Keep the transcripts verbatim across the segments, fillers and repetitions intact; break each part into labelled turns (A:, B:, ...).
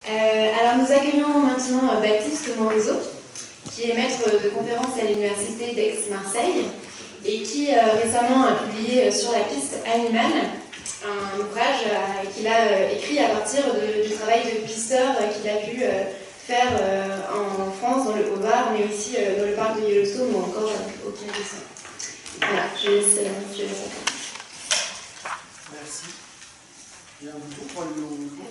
A: Euh, alors nous accueillons maintenant Baptiste Morisot, qui est maître de conférence à l'université d'Aix-Marseille et qui euh, récemment a publié sur la piste animale un ouvrage euh, qu'il a euh, écrit à partir de, du travail de pisteur euh, qu'il a pu euh, faire euh, en France, dans le Haut-Var, mais aussi euh, dans le parc de Yellowstone ou encore euh, au Canada. Voilà, je laisse, euh, je laisse faire.
B: Merci. Il y a un bouton pour allumer mon micro.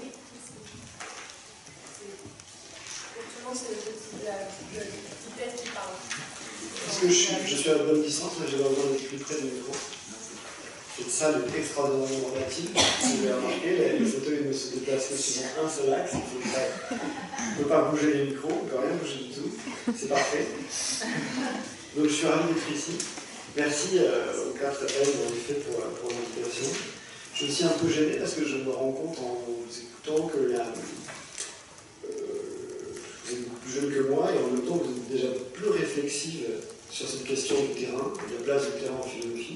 C: C'est le petit, la, le petit test qui parle.
B: Parce que je suis, je suis à la bonne distance, mais j'ai besoin d'être plus près du micro. Cette salle est extraordinairement relative. Si vous avez remarqué, les, les fauteuils ne se déplacent que sur un seul axe. On ne peut pas bouger les micros, on ne peut rien bouger du tout. C'est parfait. Donc je suis ravi d'être ici. Merci euh, au CAF Tapel en effet pour, pour l'invitation. Je suis aussi un peu gêné parce que je me rends compte en vous écoutant que la, vous êtes beaucoup plus jeune que moi et en même temps vous êtes déjà plus réflexive sur cette question du terrain, de la place du terrain en philosophie,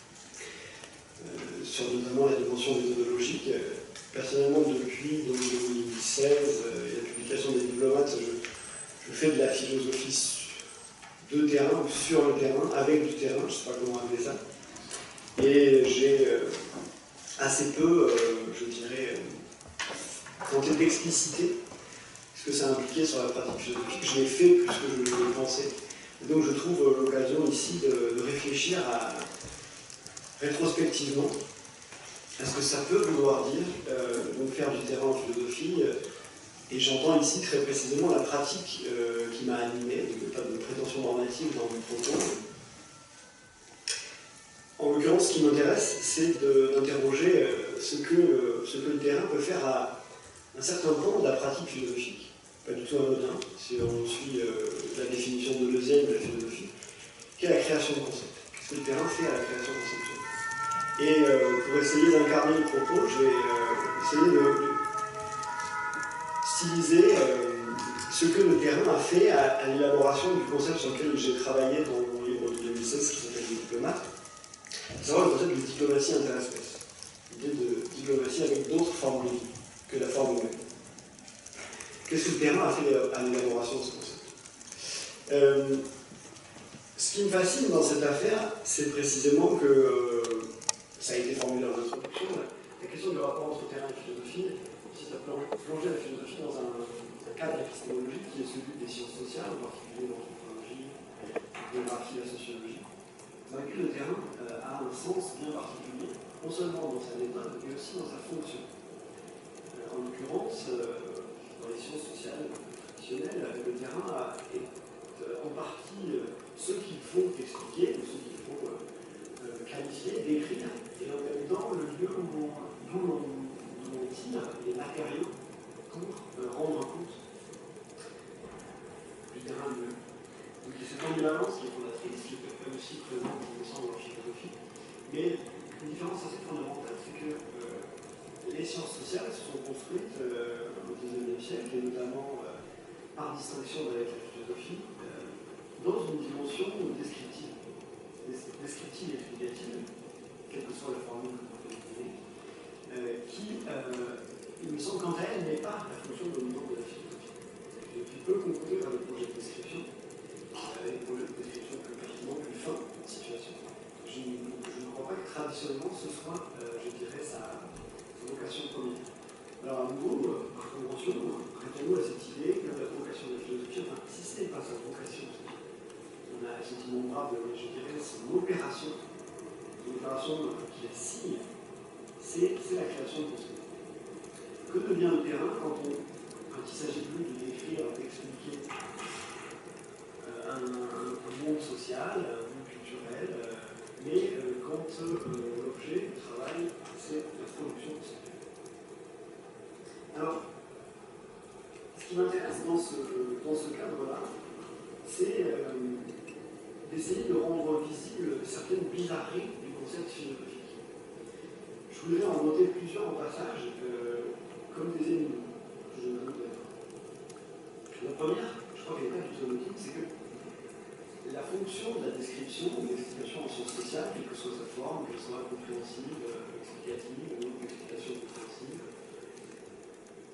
B: euh, sur notamment la dimension méthodologique. Personnellement, depuis donc, deux mille seize euh, et la publication des diplomates, je, je fais de la philosophie de terrain ou sur le terrain, avec du terrain, je ne sais pas comment appeler ça. Et j'ai euh, assez peu, euh, je dirais, euh, tenté d'expliciter ce que ça impliquait sur la pratique philosophique. Je l'ai fait plus que je le pensais. Et donc je trouve l'occasion ici de, de réfléchir à, rétrospectivement à ce que ça peut vouloir dire, euh, donc faire du terrain en philosophie. Euh, et j'entends ici très précisément la pratique euh, qui m'a animé, donc pas de prétention normative dans mon propos. En l'occurrence, ce qui m'intéresse, c'est d'interroger euh, ce, que, ce que le terrain peut faire à un certain pan de la pratique philosophique. Pas du tout anodin, si on suit euh, la définition de Deleuze de la philosophie, qui est la création de concepts. Qu'est-ce que le terrain fait à la création conceptuelle? Et euh, pour essayer d'incarner le propos, je vais euh, essayer de, de styliser euh, ce que le terrain a fait à, à l'élaboration du concept sur lequel j'ai travaillé dans mon livre de deux mille seize qui s'appelle Les diplomates, à savoir le concept de diplomatie interespèce. L'idée de diplomatie avec d'autres formes de vie que la forme humaine. Qu'est-ce que le terrain a fait à l'élaboration de ce concept? euh, Ce qui me fascine dans cette affaire, c'est précisément que, euh, ça a été formulé en introduction, la question du rapport entre terrain et philosophie, si ça peut plonger la philosophie dans un, un cadre épistémologique qui est celui des sciences sociales, en particulier l'anthropologie, la biographie, la sociologie, dans lequel le terrain euh, a un sens bien particulier, non seulement dans sa méthode, mais aussi dans sa fonction. Euh, en l'occurrence, euh, dans les sciences sociales traditionnelles, le terrain est euh, en partie euh, ce qu'il faut expliquer, ce qu'il faut euh, euh, qualifier, décrire, et en même temps le lieu où l'on tire les matériaux pour euh, rendre compte du terrain lui-même. Donc il y a cette ambivalence qui est fondatrice, qui est aussi présente, il me semble, en philosophie, mais une différence assez fondamentale, c'est que euh, les sciences sociales se sont construites euh, au dix-neuvième siècle, et notamment euh, par distinction avec la philosophie, euh, dans une dimension descriptive, descriptive et explicative, quelle que soit la formule que vous pouvez utiliser, euh, qui, euh, il me semble, quant à elle, n'est pas la fonction dominante de la philosophie. La philosophie peut concourir à des projets de description, avec des projets de description plus pertinents, plus fins de situation. Je, je ne crois pas que traditionnellement ce soit, euh, je dirais, sa, sa vocation première. Alors à nouveau, par convention, prêtons-nous à cette idée que la vocation de la philosophie, enfin, si ce n'est pas sa vocation, on a cet innombrable, je dirais, son opération, l'opération qui la signe, c'est la création de concepts. Que devient le terrain quand, on, quand il ne s'agit plus de décrire, d'expliquer euh, un, un, un monde social, un monde culturel, euh, mais euh, quand euh, l'objet du travail, c'est la production conceptuelle. Alors, ce qui m'intéresse dans ce, dans ce cadre-là, c'est euh, d'essayer de rendre visible certaines bizarreries du concept philosophique. Je voudrais en noter plusieurs en passage, euh, comme des énigmes. Je note. La première, je crois qu'elle n'est pas du tout anodine, c'est que la fonction de la description ou de l'explication en sciences sociales, quelle que soit sa forme, qu'elle soit compréhensive, explicative ou explication compréhensive,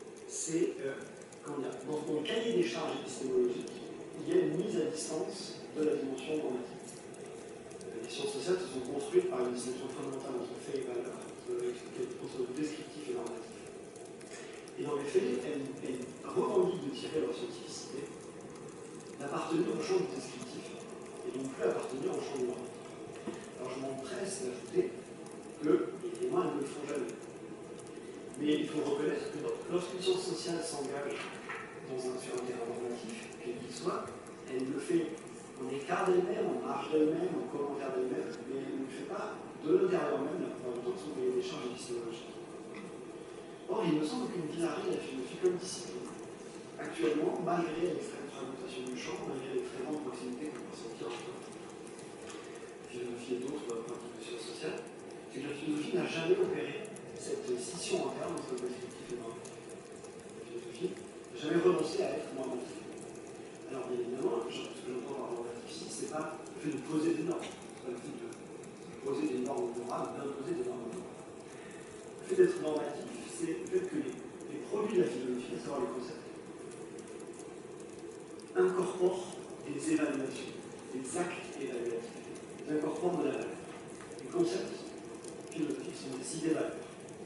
B: c'est, euh, comment dire, dans mon cahier des charges épistémologiques, il y a une mise à distance de la dimension normative. Les sciences sociales se sont construites par une distinction fondamentale entre faits et valeurs, entre le descriptif et normatif. Et dans les faits, elles, elles revendiquent de tirer leur scientificité, d'appartenir au champ du descriptif, et non plus appartenir au champ du normatif. Alors je m'empresse d'ajouter que, évidemment, elles ne le font jamais. Mais il faut reconnaître que lorsqu'une science sociale s'engage dans un, sur un terrain normatif, quel qu'il soit, elle le fait en écart d'elle-même, en marge d'elle-même, en commentaire d'elle-même, mais elle ne le fait pas de l'intérieur même, la plupart du temps, de son cahier des charges épistémologiques. Or, il me semble qu'une bizarrerie de la philosophie comme discipline, actuellement, malgré l'extrême fragmentation du champ, malgré les très grandes proximités qu'on peut sentir entre la philosophie et d'autres pratiques de sciences sociales, c'est que la philosophie n'a jamais opéré cette scission interne entre le descriptif et le normatif. La philosophie n'a jamais renoncé à être normative. Alors, bien évidemment, ce que j'entends par normatif ici, c'est pas le fait de poser des normes, c'est pas le fait de poser des normes morales, d'imposer des normes morales. Le fait d'être normatif, c'est le fait que les, les produits de la philosophie, à savoir les concepts, incorporent des évaluations, des actes évaluatifs, ils incorporent de la valeur. Les concepts philosophiques sont des idées valeurs.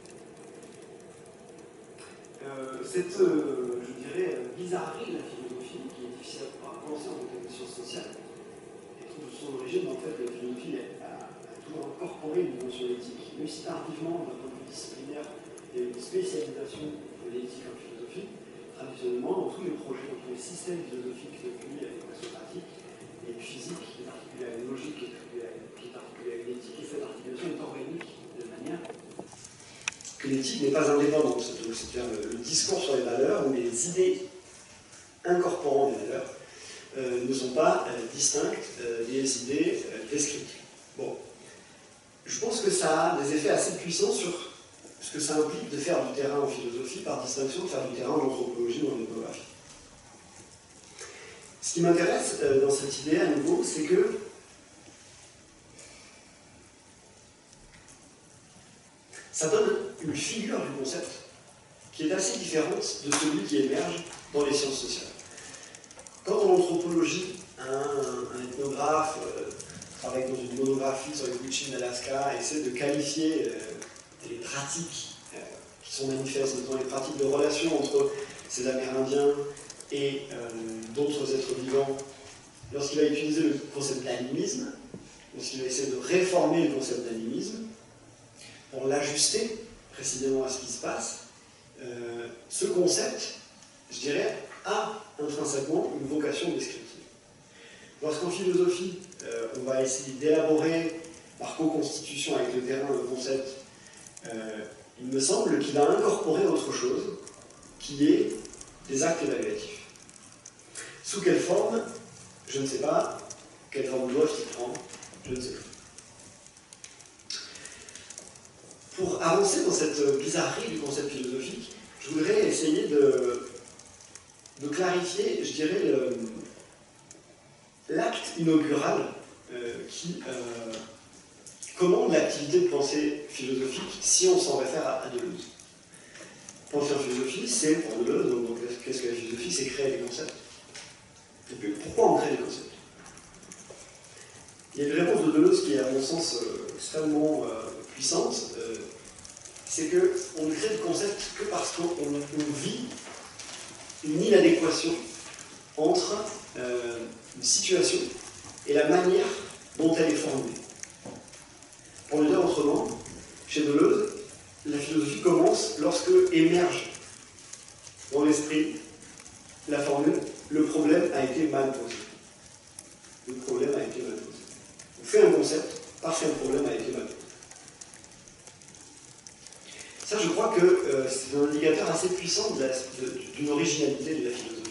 B: Euh, cette, euh, je dirais, bizarrerie de la philosophie, qui est difficile à penser en tant que science sociale, et trouve son origine dans le fait que la philosophie a, a toujours incorporé une dimension éthique, même si tardivement, d'un point de vue disciplinaire, il y a eu une spécialisation de l'éthique en philosophie. Traditionnellement, dans tous les projets, dans tous les systèmes philosophiques depuis l'équation pratique, il y a une physique qui est articulée à une logique, qui est articulée à une éthique, et cette articulation est organique de manière que l'éthique n'est pas indépendante. C'est-à-dire le, le discours sur les valeurs ou les idées incorporant des valeurs euh, ne sont pas euh, distinctes euh, des idées euh, descriptives. Bon, je pense que ça a des effets assez puissants sur ce que ça implique de faire du terrain en philosophie, par distinction de faire du terrain en anthropologie ou en ethnographie. Ce qui m'intéresse euh, dans cette idée, à nouveau, c'est que ça donne une figure du concept qui est assez différente de celui qui émerge dans les sciences sociales. Quand en anthropologie, un, un ethnographe euh, travaille dans une monographie sur les Gwich'in d'Alaska, essaie de qualifier euh, les pratiques euh, qui sont manifestes, notamment les pratiques de relation entre ces Amérindiens et euh, d'autres êtres vivants, lorsqu'il va utiliser le concept d'animisme, lorsqu'il va essayer de réformer le concept d'animisme, pour l'ajuster précisément à ce qui se passe, euh, ce concept, je dirais, a intrinsèquement une vocation descriptive. Lorsqu'en philosophie, euh, on va essayer d'élaborer par co-constitution avec le terrain le concept, euh, il me semble qu'il a incorporé autre chose, qui est des actes évaluatifs. Sous quelle forme? Je ne sais pas. Quelle forme doivent-ils prendre? Je ne sais plus. Pour avancer dans cette bizarrerie du concept philosophique, je voudrais essayer de, de clarifier, je dirais, l'acte inaugural euh, qui euh, commande l'activité de pensée philosophique si on s'en réfère à, à Deleuze. Penser en philosophie, c'est, pour Deleuze, donc, donc qu'est-ce que la philosophie? C'est créer des concepts. Et puis, pourquoi on crée des concepts? Il y a une réponse de Deleuze qui est, à mon sens, euh, extrêmement euh, puissante, euh, c'est qu'on ne crée de concepts que parce qu'on vit une inadéquation entre euh, une situation et la manière dont elle est formulée. Pour le dire autrement, chez Deleuze, la philosophie commence lorsque émerge dans l'esprit la formule « le problème a été mal posé ». Le problème a été mal posé. On fait un concept parce qu'un problème a été mal posé. Ça, je crois que euh, c'est un indicateur assez puissant d'une originalité de la philosophie.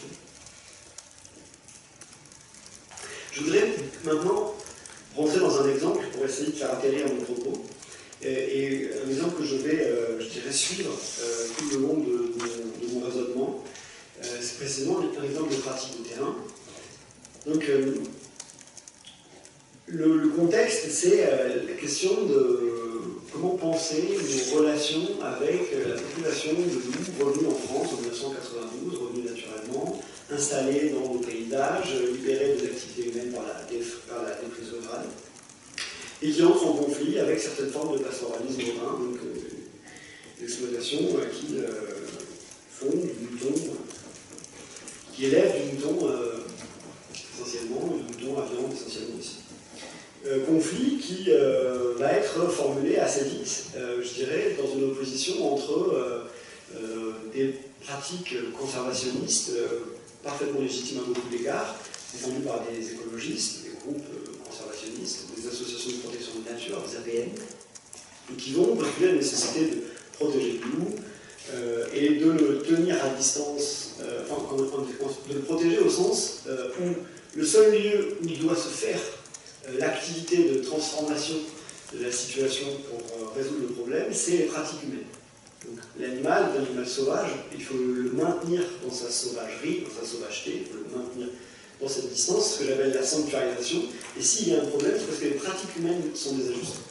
B: Je voudrais maintenant rentrer dans un exemple pour essayer de faire atterrir mon propos. Et, et un exemple que je vais, euh, je dirais, suivre euh, tout le long de, de, de mon raisonnement. Euh, c'est précisément un exemple de pratique de terrain. Donc, euh, le, le contexte, c'est euh, la question de comment penser nos relations avec la population de loups revenus en France en mille neuf cent quatre-vingt-douze, revenus naturellement, installés dans nos paysages, libérés des activités humaines par la, par la déprise rurale, et qui entrent en conflit avec certaines formes de pastoralisme urbain, donc euh, d'exploitation euh, qui euh, font du mouton, euh, qui élèvent du mouton euh, essentiellement, du mouton à viande essentiellement ici. Euh, conflit qui euh, va être formulé assez vite, euh, je dirais, dans une opposition entre euh, euh, des pratiques conservationnistes euh, parfaitement légitimes à beaucoup d'égards, défendues par des écologistes, des groupes euh, conservationnistes, des associations de protection de la nature, des A P N, et qui vont postuler la nécessité de protéger le loup euh, et de le tenir à distance, euh, enfin, de le protéger au sens euh, où le seul lieu où il doit se faire l'activité de transformation de la situation pour résoudre le problème, c'est les pratiques humaines. Donc l'animal, l'animal sauvage, il faut le maintenir dans sa sauvagerie, dans sa sauvageté, il faut le maintenir dans cette distance, ce que j'appelle la sanctuarisation, et s'il y a un problème, c'est parce que les pratiques humaines sont désajustées.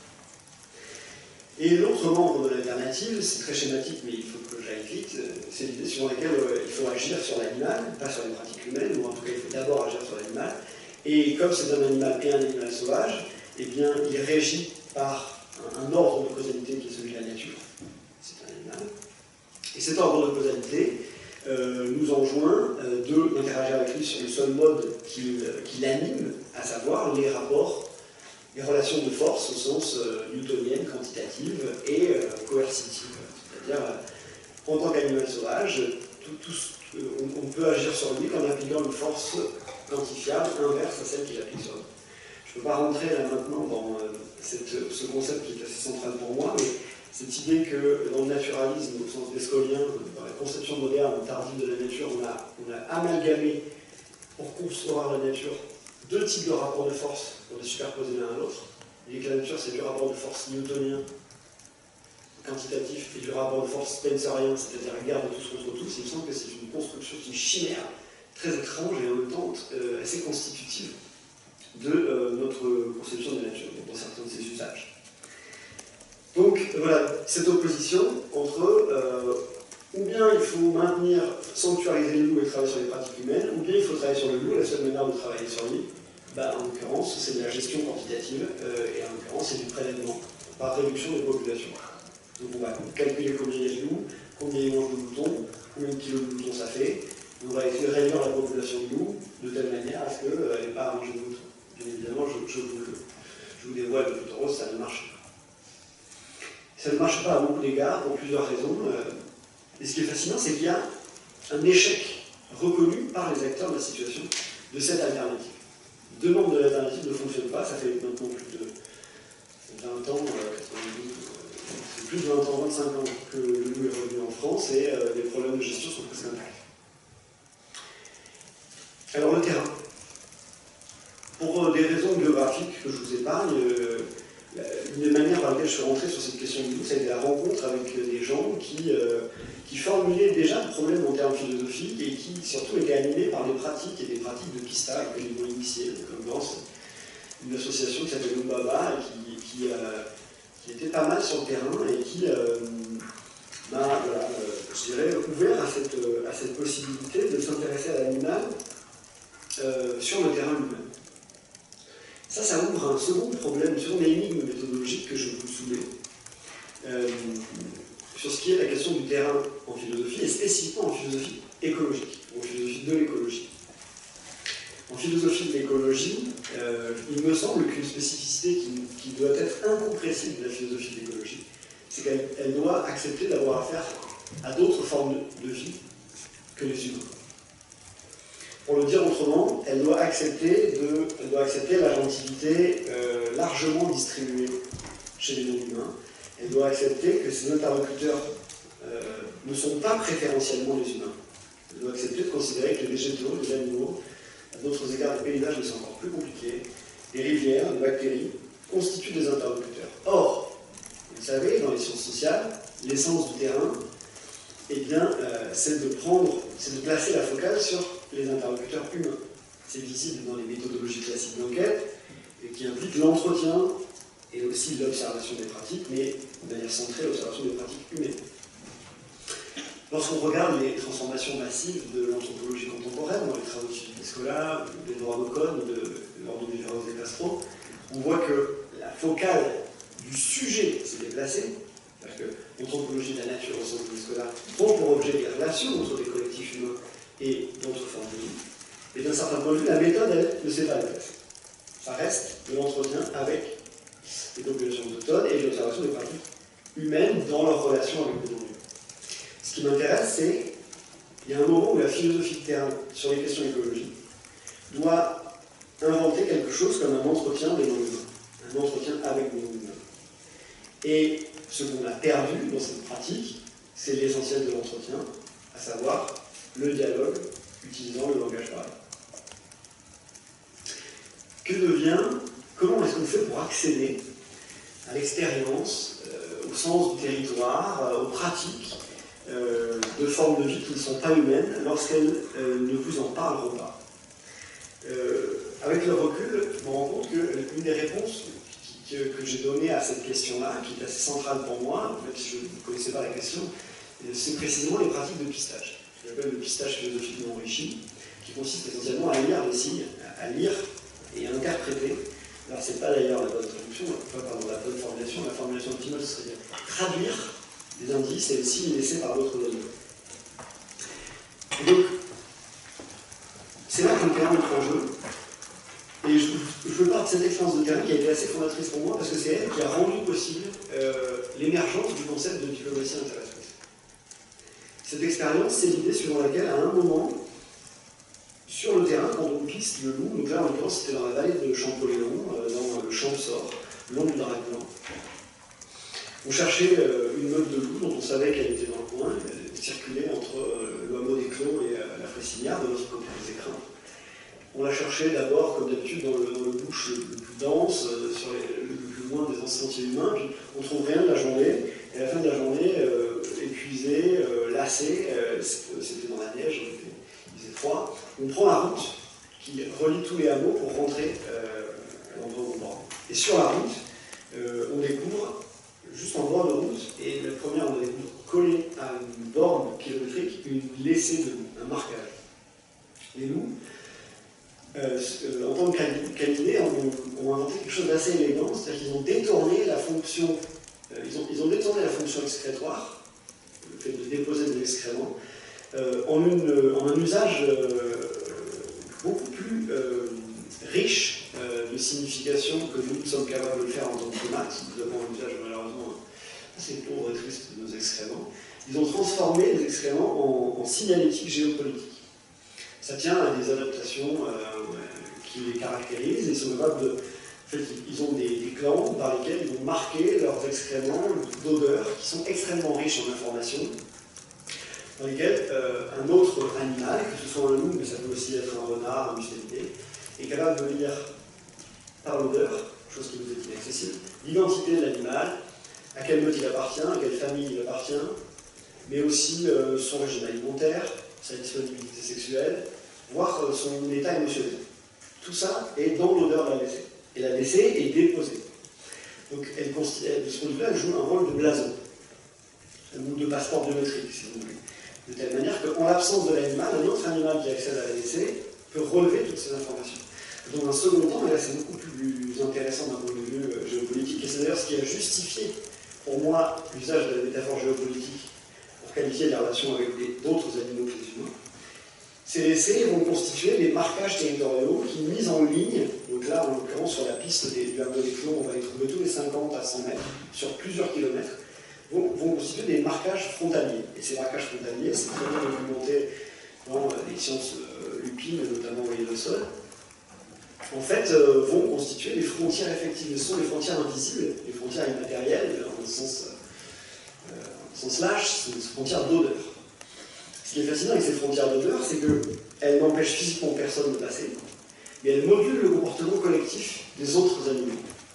B: Et l'autre membre de l'alternative, c'est très schématique, mais il faut que j'aille vite, c'est l'idée sur laquelle il faut agir sur l'animal, pas sur les pratiques humaines, ou en tout cas il faut d'abord agir sur l'animal. Et comme c'est un animal et un animal sauvage, eh bien, il est régi par un, un ordre de causalité qui est celui de la nature. C'est un animal. Et cet ordre de causalité euh, nous enjoint euh, d'interagir avec lui sur le seul mode qui, euh, qui l'anime, à savoir les rapports, les relations de force au sens euh, newtonienne, quantitative et euh, coercitive. C'est-à-dire, euh, en tant qu'animal sauvage, tout, tout, euh, on, on peut agir sur lui qu'en appliquant une force quantifiable inverse à celle qu'il applique sur nous. Je ne peux pas rentrer là maintenant dans euh, cette, ce concept qui est assez central pour moi, mais cette idée que dans le naturalisme, au sens vescolien, dans la conception moderne tardive de la nature, on a, on a amalgamé, pour concevoir la nature, deux types de rapports de force pour les superposer l'un à l'autre. Et que la nature, c'est du rapport de force newtonien, quantitatif, et du rapport de force spencerien, c'est-à-dire la guerre de tous contre tous. Il me semble que c'est une construction, une chimère très étrange et en même temps euh, assez constitutive de euh, notre conception de la nature, dans certains de ses usages. Donc voilà, cette opposition entre euh, ou bien il faut maintenir, sanctuariser le loup et travailler sur les pratiques humaines, ou bien il faut travailler sur le loup, la seule manière de travailler sur lui, bah, en l'occurrence, c'est de la gestion quantitative, euh, et en l'occurrence, c'est du prélèvement, par réduction des populations. Donc on va calculer combien il y a de loups, combien il mange de moutons, combien de kilos de moutons ça fait. On va essayer de réduire la population de loups de telle manière à ce qu'elle euh, n'ait pas à manger de moutons. Bien évidemment, je, je, vous, je vous dévoile de toute rose, ça ne marche pas. Ça ne marche pas à beaucoup d'égards, pour plusieurs raisons. Et ce qui est fascinant, c'est qu'il y a un échec reconnu par les acteurs de la situation de cette alternative. Deux membres de l'alternative ne fonctionnent pas, ça fait maintenant plus de vingt ans, quatre-vingt-douze, c'est plus de vingt ans, vingt-cinq ans que le loup est revenu en France et euh, les problèmes de gestion sont presque intacts. Alors le terrain. Pour euh, des raisons biographiques que je vous épargne, euh, une des manières par lesquelles je suis rentré sur cette question du loup, ça a été la rencontre avec des gens qui, euh, qui formulaient déjà des problèmes en termes philosophiques et qui surtout étaient animés par des pratiques et des pratiques de pistage que ils vont initier, comme dans une association qui s'appelle Loubaba et qui, qui, euh, qui était pas mal sur le terrain et qui euh, m'a, voilà, euh, je dirais, ouvert à cette, à cette possibilité de s'intéresser à l'animal euh, sur le terrain lui-même. Ça, ça ouvre un second problème, une seconde énigme méthodologique que je vous soumets, euh, sur ce qui est la question du terrain en philosophie, et spécifiquement en philosophie écologique, ou en philosophie de l'écologie. En philosophie de l'écologie, euh, il me semble qu'une spécificité qui, qui doit être incompressible de la philosophie de l'écologie, c'est qu'elle doit accepter d'avoir affaire à d'autres formes de, de vie que les humains. Pour le dire autrement, elle doit accepter, de, elle doit accepter l'agentivité euh, largement distribuée chez les non-humains. Elle doit accepter que ses interlocuteurs euh, ne sont pas préférentiellement les humains. Elle doit accepter de considérer que les végétaux, les animaux, à d'autres égards des paysages, mais c'est encore plus compliqué, les rivières, les bactéries, constituent des interlocuteurs. Or, vous savez, dans les sciences sociales, l'essence du terrain, eh bien, euh, c'est de prendre, c'est de placer la focale sur les interlocuteurs humains. C'est visible dans les méthodologies classiques d'enquête, et qui impliquent l'entretien et aussi l'observation des pratiques, mais de manière centrée l'observation des pratiques humaines. Lorsqu'on regarde les transformations massives de l'anthropologie contemporaine, dans les travaux de Philippe Piscola, d'Edoardo Cohn, de Ordo Viveros de Castro, on voit que la focale du sujet s'est déplacée, c'est-à-dire que l'anthropologie de la nature au sens de Piscola prend pour objet les relations entre des collectifs humains et d'autres formes de vie, et d'un certain point de vue, la méthode, elle, ne s'est pas déplacée. Ça reste de l'entretien avec les populations autochtones et de l'observation des pratiques humaines dans leur relation avec le non-humain. Ce qui m'intéresse, c'est qu'il y a un moment où la philosophie de terrain sur les questions écologiques doit inventer quelque chose comme un entretien des non-humains, un entretien avec les non-humains. Et ce qu'on a perdu dans cette pratique, c'est l'essentiel de l'entretien, à savoir le dialogue utilisant le langage parlé. Que devient, comment est-ce qu'on fait pour accéder à l'expérience, euh, au sens du territoire, euh, aux pratiques euh, de formes de vie qui ne sont pas humaines lorsqu'elles euh, ne vous en parleront pas. Euh, avec le recul, je me rends compte qu'une des réponses qui, que, que j'ai données à cette question-là, qui est assez centrale pour moi, même si je ne connaissais pas la question, c'est précisément les pratiques de pistage. Ce que j'appelle le pistage philosophiquement enrichi, qui consiste essentiellement à lire les signes, à lire et à interpréter. Alors, c'est pas d'ailleurs la bonne traduction, pas pardon, la bonne formulation, la formulation optimale serait traduire des indices et des signes laissés par d'autres données. Et donc, c'est là que le terrain entre en jeu. Et je, je veux parler de cette expérience de terrain qui a été assez fondatrice pour moi, parce que c'est elle qui a rendu possible euh, l'émergence du concept de diplomatie interespèce. Cette expérience, c'est l'idée suivant laquelle, à un moment, sur le terrain, quand on piste le loup, donc là en l'occurrence c'était dans la vallée de Champoléon, euh, dans le champ de Sort, le long du Drac Blanc, on cherchait euh, une meute de loup dont on savait qu'elle était dans le coin, elle circulait entre euh, le hameau des Clos et euh, la Fressinière, de l'autre côté des Écrins. On la cherchait d'abord, comme d'habitude, dans le, dans le bush le, le plus dense, euh, sur les, le, le plus loin des sentiers humains, puis on ne trouve rien de la journée, et à la fin de la journée, euh, épuisé, euh, lassé, euh, c'était dans la neige, il faisait froid, on prend la route qui relie tous les hameaux pour rentrer euh, à l'endroit où on dort. Et sur la route, euh, on découvre, juste en bord de route, et la première, on découvre collé à une borne kilométrique, une laissée de loup, un marquage. Les loups, euh, en tant que canidés, ont, ont inventé quelque chose d'assez élégant, c'est-à-dire qu'ils ont détourné la fonction, euh, ils, ont, ils ont détourné la fonction excrétoire, le fait de déposer des excréments, euh, en, une, en un usage euh, beaucoup plus euh, riche euh, de signification que nous sommes capables de le faire en tant que primates. Nous avons un usage malheureusement assez pauvre et triste de nos excréments. Ils ont transformé les excréments en, en signalétique géopolitique. Ça tient à des adaptations euh, qui les caractérisent, et ils sont capables de. En fait, ils ont des, des clans par lesquels ils vont marquer leurs excréments d'odeurs qui sont extrêmement riches en informations, dans lesquels euh, un autre animal, que ce soit un loup, mais ça peut aussi être un renard, un mustélier, est capable de lire par l'odeur, chose qui nous est inaccessible, l'identité de l'animal, à quelle meute il appartient, à quelle famille il appartient, mais aussi euh, son régime alimentaire, sa disponibilité sexuelle, voire euh, son état émotionnel. Tout ça est dans l'odeur de la laissée. Et la laissée est déposée. Donc, elle, de ce point de vue-là, elle joue un rôle de blason, ou de passeport biométrique, si vous voulez. De telle manière qu'en l'absence de l'animal, un autre animal qui accède à la laissée peut relever toutes ces informations. Dans un second temps, et là c'est beaucoup plus intéressant d'un point de vue euh, géopolitique, et c'est d'ailleurs ce qui a justifié pour moi l'usage de la métaphore géopolitique pour qualifier les relations avec d'autres animaux que les humains. Ces laissés vont constituer des marquages territoriaux qui, mis en ligne, donc là en l'occurrence sur la piste des, du hameau des Clos, on va les trouver tous les cinquante à cent mètres, sur plusieurs kilomètres, vont, vont constituer des marquages frontaliers. Et ces marquages frontaliers, c'est très bien documenté dans les sciences euh, lupines, notamment au sol, en fait, euh, vont constituer des frontières effectives. Ce sont des frontières invisibles, des frontières immatérielles, en sens, euh, en sens lâche, ce sont des frontières d'odeur. Ce qui est fascinant avec ces frontières d'odeur, c'est qu'elles n'empêchent physiquement personne de passer, mais elles modulent le comportement collectif des autres animaux.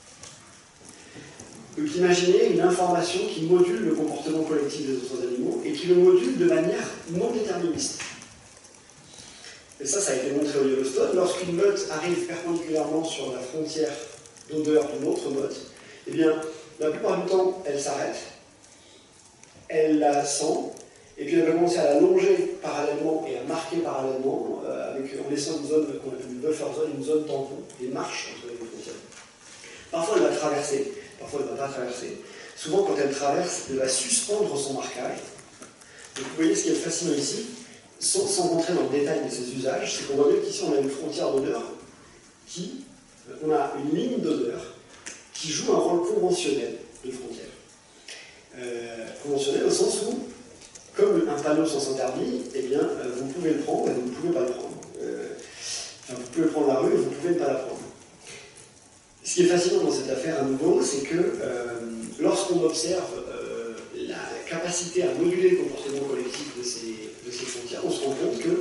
B: Donc imaginez une information qui module le comportement collectif des autres animaux et qui le module de manière non déterministe. Et ça, ça a été montré au Yellowstone. Lorsqu'une meute arrive perpendiculairement sur la frontière d'odeur d'une autre meute, Eh bien, la plupart du temps, elle s'arrête, elle la sent, et puis elle va commencer à la longer parallèlement et à marquer parallèlement, euh, avec, en laissant une zone qu'on appelle une buffer zone, une zone tampon, des marches entre les deux frontières. Parfois, elle va traverser, parfois, elle ne va pas traverser. Souvent, quand elle traverse, elle va suspendre son marquage. Donc, vous voyez ce qui est fascinant ici, sans, sans rentrer dans le détail de ces usages, c'est qu'on voit bien qu'ici, on a une frontière d'odeur qui, on a une ligne d'odeur qui joue un rôle conventionnel de frontière. Euh, conventionnel au sens où, comme un panneau sans interdit, eh bien, euh, vous pouvez le prendre et vous ne pouvez pas le prendre. Euh, enfin, vous pouvez prendre la rue et vous ne pouvez pas la prendre. Ce qui est fascinant dans cette affaire, à nouveau, c'est que euh, lorsqu'on observe euh, la capacité à moduler le comportement collectif de ces, de ces frontières, on se rend compte que,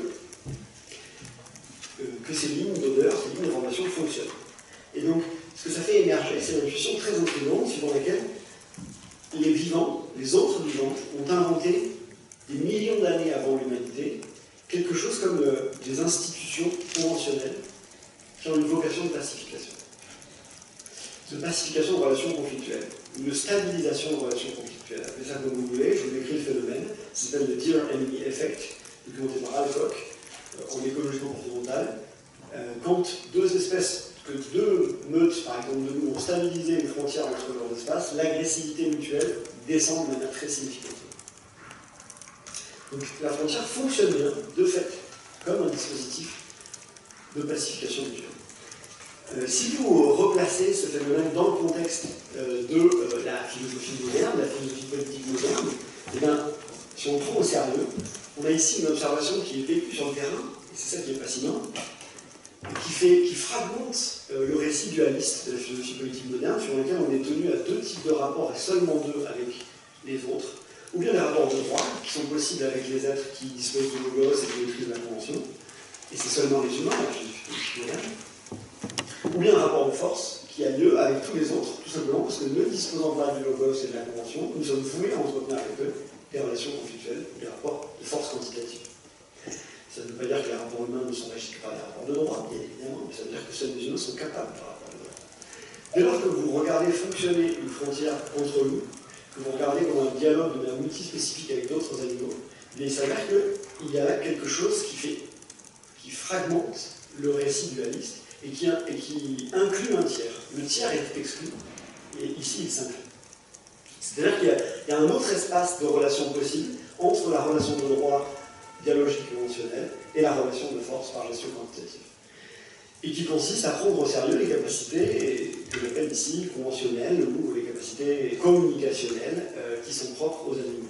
B: euh, que ces lignes d'odeur, ces lignes de formation fonctionnent. Et donc, ce que ça fait émerger, c'est une intuition très intrigante, suivant laquelle les vivants, les autres vivants, ont inventé des millions d'années avant l'humanité quelque chose comme euh, des institutions conventionnelles qui ont une vocation de pacification. De pacification de relations conflictuelles, une stabilisation de relations conflictuelles. Appelez ça comme vous voulez, je vous décris le phénomène. Ça s'appelle le Dear Enemy Effect, documenté par Alcock euh, en écologie comportementale. Euh, quand deux espèces, que deux meutes, par exemple, de nous, ont stabilisé une frontière entre leurs espaces, l'agressivité mutuelle descend de manière très significative. Donc la frontière fonctionne bien, de fait, comme un dispositif de pacification mutuelle. Euh, si vous replacez ce phénomène dans le contexte euh, de euh, la philosophie moderne, la philosophie politique moderne, eh bien, si on le prend au sérieux, on a ici une observation qui est vécue sur le terrain, et c'est ça qui est fascinant, qui, fait, qui fragmente euh, le récit dualiste de la philosophie politique moderne, sur lequel on est tenu à deux types de rapports, et seulement deux avec les autres, ou bien des rapports de droit, qui sont possibles avec les êtres qui disposent de logos et qui maîtrisent la convention, et c'est seulement les humains, la philosophie politique moderne, ou bien un rapport de force qui a lieu avec tous les autres, tout simplement parce que ne disposant pas du logos et de la convention, nous sommes voués à entretenir avec eux des relations conflictuelles, des rapports de force quantitative. Ça ne veut pas dire que les rapports humains ne sont régis que par les rapports de droit, bien évidemment, mais ça veut dire que seuls les humains sont capables de rapports de droit. Dès lors que vous regardez fonctionner une frontière entre nous, que vous regardez comme un dialogue de manière multispécifique avec d'autres animaux, il s'avère qu'il y a là quelque chose qui, fait, qui fragmente le récit dualiste et qui, et qui inclut un tiers. Le tiers est exclu, et ici il s'inclut. C'est-à-dire qu'il y, y a un autre espace de relation possible entre la relation de droit dialogique conventionnelle et la relation de force par gestion quantitative. Et qui consiste à prendre au sérieux les capacités que j'appelle ici conventionnelles ou les capacités communicationnelles euh, qui sont propres aux animaux.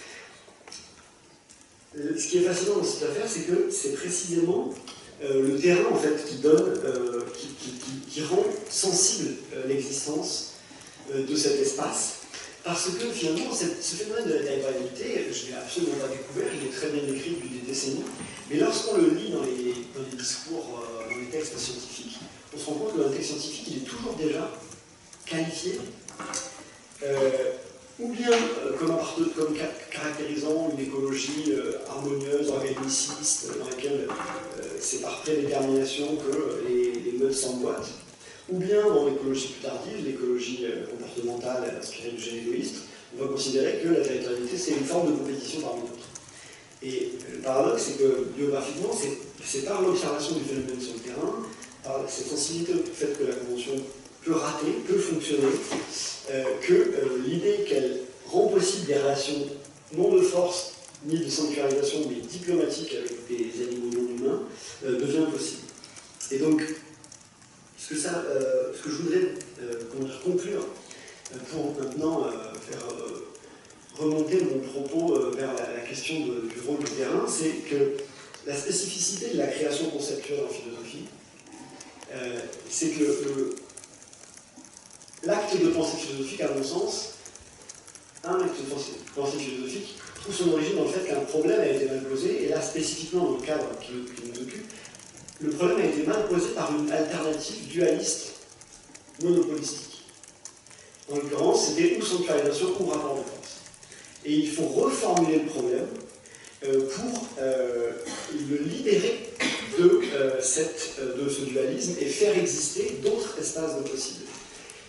B: Ce qui est fascinant dans cette affaire, c'est que c'est précisément euh, le terrain en fait, qui donne, euh, qui, qui, qui, qui rend sensible euh, l'existence euh, de cet espace. Parce que finalement, cette, ce phénomène de la taïwanité, je ne l'ai absolument pas découvert, il est très bien écrit depuis des décennies, mais lorsqu'on le lit dans les, dans les discours, euh, dans les textes scientifiques, on se rend compte que dans le texte scientifique, il est toujours déjà qualifié, euh, ou bien euh, comme, comme caractérisant une écologie euh, harmonieuse, organiciste, dans laquelle euh, c'est par prédétermination que les, les meutes s'emboîtent, ou bien dans l'écologie plus tardive, l'écologie euh, comportementale inspirée du génie égoïste, on va considérer que la territorialité c'est une forme de compétition parmi d'autres. Et le paradoxe, c'est que biographiquement, c'est par l'observation du phénomène sur le terrain, par cette sensibilité au fait que la convention peut rater, peut fonctionner, euh, que euh, l'idée qu'elle rend possible des relations non de force ni de sanctuarisation, mais diplomatiques avec des animaux non humains, euh, devient possible. Et donc, ce que, ça, euh, ce que je voudrais euh, conclure, euh, pour maintenant euh, faire euh, remonter mon propos euh, vers la, la question de, du rôle du terrain, c'est que la spécificité de la création conceptuelle en philosophie, euh, c'est que l'acte de pensée philosophique, à mon sens, un acte de pensée philosophique trouve son origine dans le fait qu'un problème a été mal posé, et là spécifiquement dans le cadre qui, qui nous occupe, le problème a été mal posé par une alternative dualiste monopolistique. En l'occurrence, c'était ou sanctuarisation ou rapport de force. Et il faut reformuler le problème euh, pour euh, le libérer de, euh, cette, euh, de ce dualisme et faire exister d'autres espaces de possibles.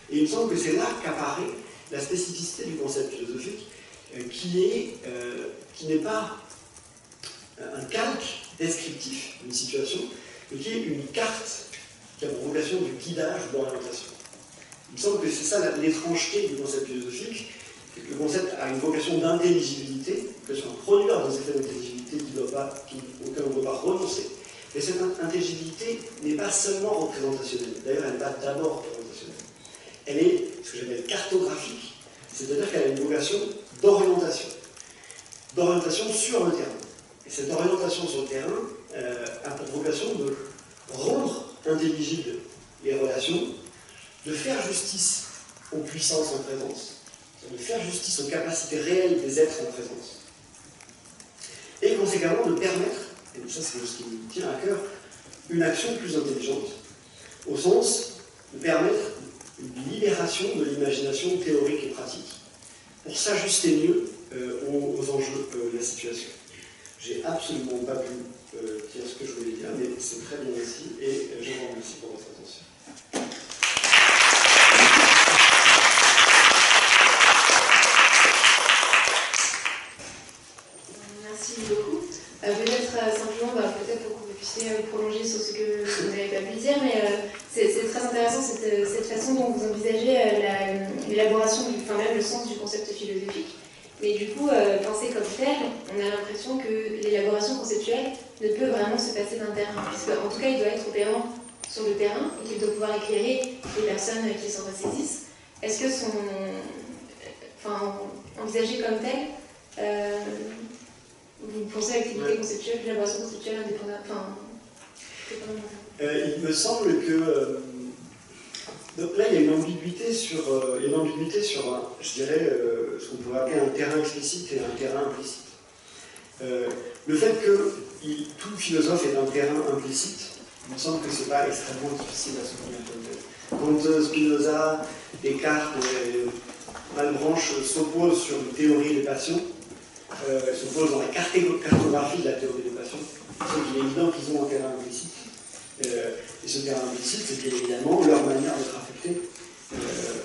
B: Et il me semble que c'est là qu'apparaît la spécificité du concept philosophique, euh, qui est, euh, qui n'est pas un calque descriptif d'une situation, mais qui est une carte qui a pour vocation du guidage ou d'orientation. Il me semble que c'est ça l'étrangeté du concept philosophique, c'est que le concept a une vocation d'intelligibilité, une vocation à produire des effets d'intelligibilité auxquels on ne doit pas renoncer. Mais cette intelligibilité n'est pas seulement représentationnelle, d'ailleurs elle n'est pas d'abord représentationnelle. Elle est ce que j'appelle cartographique, c'est-à-dire qu'elle a une vocation d'orientation, d'orientation sur le terrain. Et cette orientation sur le terrain euh, a pour vocation de rendre intelligibles les relations, de faire justice aux puissances en présence, de faire justice aux capacités réelles des êtres en présence, et conséquemment de permettre, et ça c'est ce qui me tient à cœur, une action plus intelligente, au sens de permettre une libération de l'imagination théorique et pratique, pour s'ajuster mieux euh, aux, aux enjeux euh, de la situation. J'ai absolument pas pu euh, dire ce que je voulais dire, mais c'est très bien ici, et je vous remercie pour votre attention.
A: Merci beaucoup. Euh, peut-être euh, simplement, bah, peut-être pour que vous puissiez euh, prolonger sur ce que vous n'avez pas pu dire, mais euh, c'est très intéressant cette, cette façon dont vous envisagez euh, l'élaboration, enfin même le sens du concept philosophique. Mais du coup, euh, pensé comme tel, on a l'impression que l'élaboration conceptuelle ne peut vraiment se passer d'un terrain, puisque en tout cas, il doit être opérant sur le terrain et qu'il doit pouvoir éclairer les personnes qui s'en ressaisissent. Est-ce que son, enfin, envisagé comme tel, euh, vous pensez à l'activité ouais. conceptuelle, l'élaboration conceptuelle indépendante, enfin,
B: euh, il me semble que euh, donc là, il y a une ambiguïté sur, euh, il y a une ambiguïté sur un, je dirais, euh, ce qu'on pourrait appeler un terrain explicite et un terrain implicite. Euh, le fait que il, tout philosophe est un terrain implicite, il me semble que ce n'est pas extrêmement difficile à soutenir comme tel. Quand euh, Spinoza, Descartes et Malebranche s'opposent sur une théorie des passions, euh, s'opposent dans la cartographie de la théorie des passions, il est évident qu'ils ont un terrain implicite. Euh, et ce terrain implicite, c'est bien évidemment leur manière d'être affectée. Euh,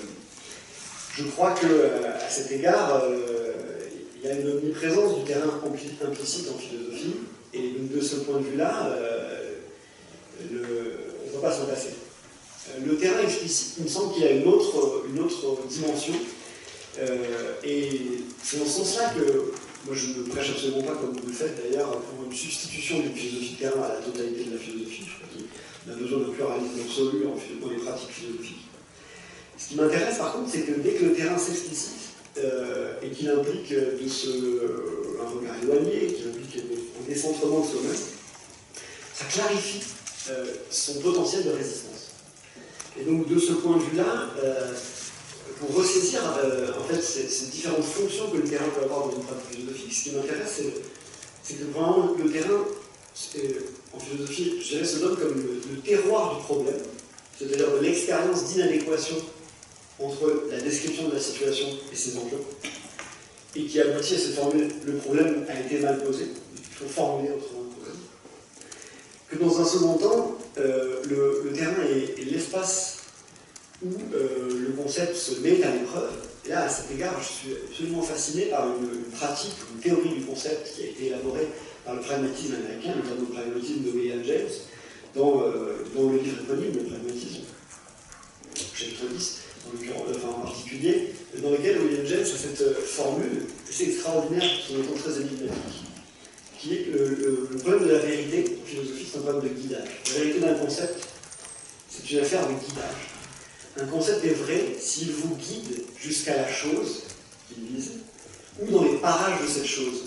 B: je crois qu'à euh, cet égard, euh, il y a une omniprésence du terrain implicite en philosophie, et donc de ce point de vue-là, euh, le, on ne peut pas s'en passer. Euh, le terrain explicite, il me semble qu'il y a une autre, une autre dimension, euh, et c'est dans ce sens-là que moi je ne prêche absolument pas, comme vous le faites d'ailleurs, pour une substitution d'une philosophie de terrain à la totalité de la philosophie. Je crois qu'on a besoin d'un pluralisme absolu dans les pratiques philosophiques. Ce qui m'intéresse par contre, c'est que dès que le terrain s'explicite, euh, et qu'il implique de se, euh, un regard éloigné, qu'il implique un décentrement de soi-même, ça clarifie euh, son potentiel de résistance. Et donc de ce point de vue-là, euh, pour ressaisir euh, en fait, ces, ces différentes fonctions que le terrain peut avoir dans une pratique philosophique, ce qui m'intéresse, c'est que vraiment le terrain, en philosophie, je dirais, se donne comme le, le terroir du problème, c'est-à-dire de l'expérience d'inadéquation entre la description de la situation et ses enjeux, et qui aboutit à cette formule, le problème a été mal posé, il faut formuler autrement le problème. Que dans un second temps, euh, le, le terrain est, est l'espace où euh, le concept se met à l'épreuve. Et là, à cet égard, je suis absolument fasciné par une, une pratique, une théorie du concept qui a été élaborée par le pragmatisme américain, notamment le pragmatisme de William James, dans, euh, dans le livre éponyme, le pragmatisme, chapitre dix, en, enfin, en particulier, dans lequel William James a cette formule assez extraordinaire, qui est très énigmatique, qui est que le, le, le problème de la vérité en philosophie, c'est un problème de guidage. La vérité d'un concept, c'est une affaire de guidage. Un concept est vrai s'il vous guide jusqu'à la chose qu'il vise, ou dans les parages de cette chose.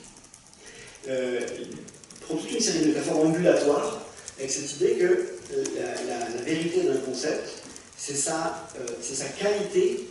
B: Euh, il prend toute une série de métaphores ambulatoires avec cette idée que la, la, la vérité d'un concept, c'est sa, euh, c'est sa qualité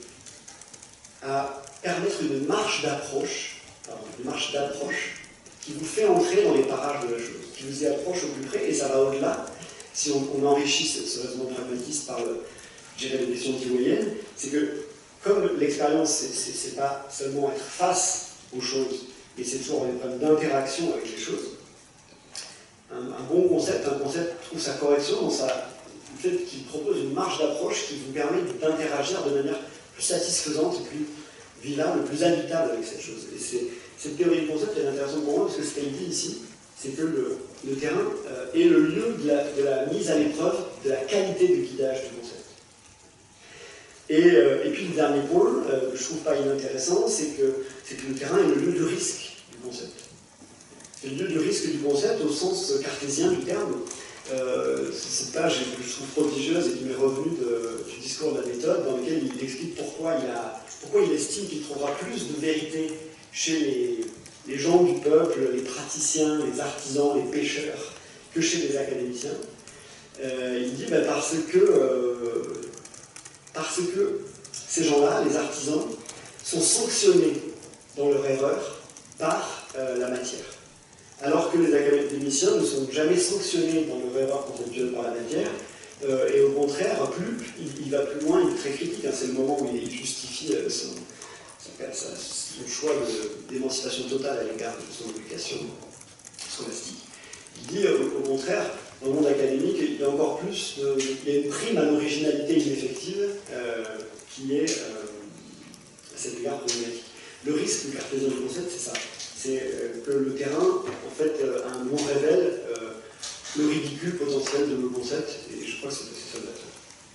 B: à permettre une marche d'approche, une marche d'approche qui vous fait entrer dans les parages de la chose, qui vous y approche au plus près, et ça va au-delà. Si on, on enrichit ce, ce raisonnement pragmatiste par le, je dirais, les questions anti-moyennes, c'est que comme l'expérience, c'est pas seulement être face aux choses, et c'est toujours des problèmes d'interaction avec les choses, un, un bon concept, un concept trouve sa correction dans sa fait qu'il propose une marge d'approche qui vous permet d'interagir de manière plus satisfaisante et plus vivable, plus habitable avec cette chose. Et cette théorie du concept est intéressante pour moi parce que ce qu'elle dit ici, c'est que le, le terrain euh, est le lieu de la, de la mise à l'épreuve de la qualité du guidage du concept. Et, euh, et puis le dernier point, euh, que je trouve pas inintéressant, c'est que, c'est que le terrain est le lieu du risque du concept. C'est le lieu du risque du concept au sens cartésien du terme. Euh, cette page que je trouve prodigieuse et qui m'est revenue de, du discours de la méthode, dans lequel il explique pourquoi il, a, pourquoi il estime qu'il trouvera plus de vérité chez les, les gens du peuple, les praticiens, les artisans, les pêcheurs, que chez les académiciens. Euh, il dit bah, parce que euh, parce que ces gens-là, les artisans, sont sanctionnés dans leur erreur par euh, la matière. Alors que les académiciens ne sont jamais sanctionnés dans leur erreur conceptuelle par la matière, euh, et au contraire, plus, il, il va plus loin, il est très critique, hein, c'est le moment où il justifie euh, son, son, son choix d'émancipation totale à l'égard de son éducation scolastique. Il dit, euh, au contraire, dans le monde académique, il y a encore plus, de, il y a une prime à l'originalité ineffective euh, qui est euh, à cet égard problématique. Le risque du cartésien du concept, c'est ça. C'est euh, que le terrain, en fait, euh, à un moment révèle euh, le ridicule potentiel de nos concepts, et je crois que c'est ça de la fin.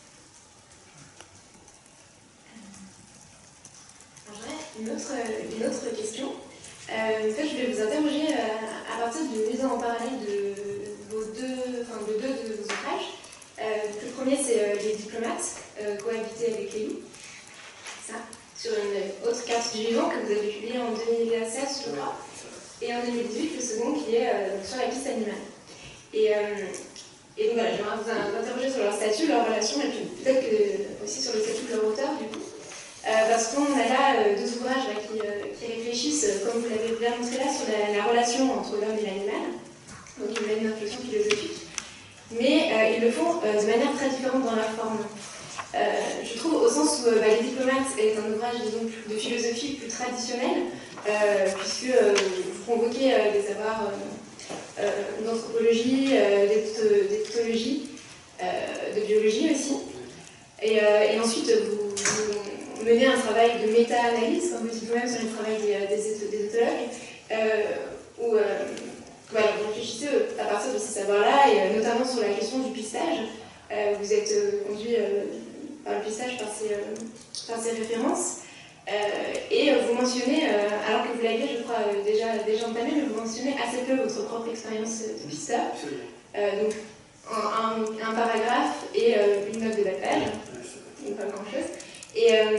A: Une autre, une autre question. Euh, en fait, je vais vous interroger euh, à partir d'une mise en parallèle de vos deux, enfin, de deux de vos ouvrages. Euh, le premier, c'est euh, Les diplomates, euh, cohabiter avec les loups. Ça, sur une autre carte du vivant que vous avez publiée en deux mille seize, je crois. Et en deux mille dix-huit, le second qui est euh, sur la piste animale. Et, euh, et donc voilà, j'aimerais vous interroger sur leur statut, leur relation, et puis peut-être que, aussi sur le statut de leur auteur, du coup. Euh, parce qu'on a là euh, deux ouvrages là, qui, euh, qui réfléchissent, euh, comme vous l'avez bien montré là, sur la, la relation entre l'homme et l'animal. Donc ils mènent une réflexion philosophique. Mais euh, ils le font euh, de manière très différente dans leur forme. Euh, je trouve au sens où euh, bah, Les diplomates est un ouvrage, disons, de philosophie plus traditionnel, euh, puisque euh, vous convoquez euh, des savoirs euh, euh, d'anthropologie, euh, d'éthologie, euh, de biologie aussi. Et, euh, et ensuite, vous, vous menez un travail de méta-analyse, comme vous dites vous-même sur le travail des, des, des éthologues, euh, où euh, voilà, vous réfléchissez à partir de ces savoirs-là, et euh, notamment sur la question du pistage. Euh, vous êtes euh, conduit euh, par le pistage par ces, euh, par ces références. Euh, et euh, vous mentionnez, euh, alors que vous l'avez, je crois, euh, déjà, déjà entamé, mais vous mentionnez assez peu votre propre expérience de pisteur. Euh, donc, un, un paragraphe et euh, une note de bas de page, donc pas grand-chose. Et euh,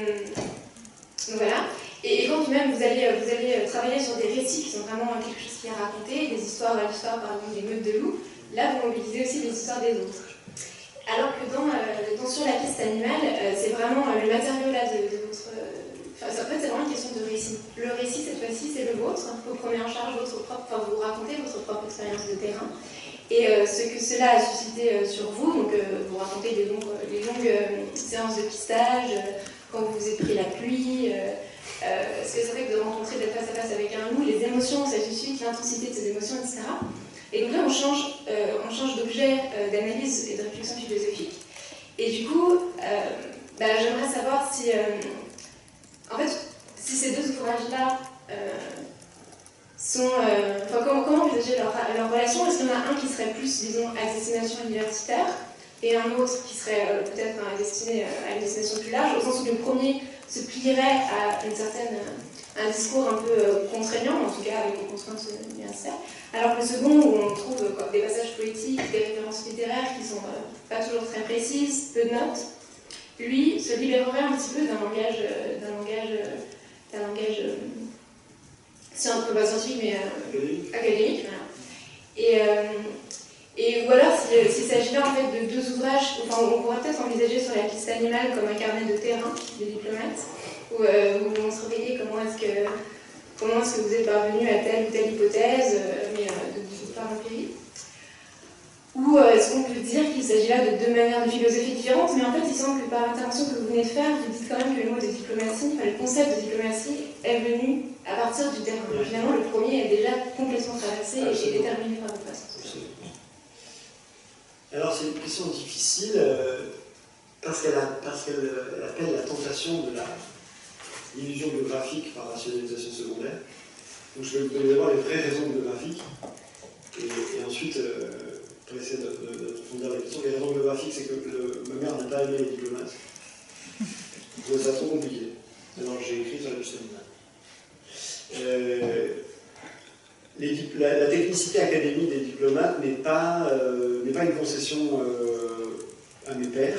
A: donc voilà. Et, et quand même vous allez, vous allez travailler sur des récits qui sont vraiment quelque chose qui est raconté, des histoires, l'histoire par exemple des meutes de loups, là vous mobilisez aussi les histoires des autres. Alors que dans, euh, dans Sur la piste animale, euh, c'est vraiment euh, le matériau là de, de votre... Enfin, en fait, c'est vraiment une question de récit. Le récit, cette fois-ci, c'est le vôtre. Vous prenez en charge votre propre... Enfin, vous racontez votre propre expérience de terrain. Et euh, ce que cela a suscité euh, sur vous, donc euh, vous racontez les longues, les longues euh, séances de pistage, euh, quand vous vous êtes pris la pluie, euh, euh, ce que ça fait que de rencontrer, d'être face à face avec un loup, les émotions, ça suscite, l'intensité de ces émotions, et cetera. Et donc là, on change, euh, on change d'objet euh, d'analyse et de réflexion philosophique. Et du coup, euh, bah, j'aimerais savoir si, euh, en fait, si ces deux ouvrages-là euh, sont, euh, enfin, comment, comment envisager leur, leur relation? Est-ce qu'il y en a un qui serait plus, disons, à destination universitaire, et un autre qui serait euh, peut-être à, destiné, à une destination plus large, au sens où le premier se plierait à une certaine, un discours un peu euh, contraignant, en tout cas avec des contraintes universitaires, alors que le second, où on trouve euh, quoi, des passages poétiques, des références littéraires qui sont euh, pas toujours très précises, peu de notes, lui se libérerait un petit peu d'un langage, euh, d'un langage, euh, d'un langage euh, scientifique, pas scientifique, mais euh, académique. Voilà. Et, euh, et ou alors, s'il s'agit là en fait de deux ouvrages, enfin, on pourrait peut-être envisager Sur la piste animale comme un carnet de terrain de diplomate, où euh, vous vous montreriez comment est-ce que, comment est-ce que vous êtes parvenu à telle ou telle hypothèse, euh, mais euh, de, de par empirique. Ou euh, est-ce qu'on peut dire qu'il s'agit là de deux manières de philosophie différentes, mais en fait, il semble que par l'intervention que vous venez de faire, vous dites quand même que le mot de diplomatie, enfin, le concept de diplomatie est venu à partir du terrain. Donc, finalement, le premier est déjà complètement traversé et déterminé par votre façon.
B: Alors c'est une question difficile euh, parce qu'elle qu'elle appelle la tentation de l'illusion biographique par rationalisation secondaire. Donc je vais vous donner d'abord les vraies raisons biographiques et, et ensuite, euh, pour essayer d'approfondir la question, les raisons biographiques, c'est que le, ma mère n'a pas aimé les diplomates. Je trouvais ça trop compliqué. Alors j'ai écrit sur la piste animale. Euh, les, la, la technicité académique des diplomates n'est pas, euh, n'est pas une concession euh, à mes pairs.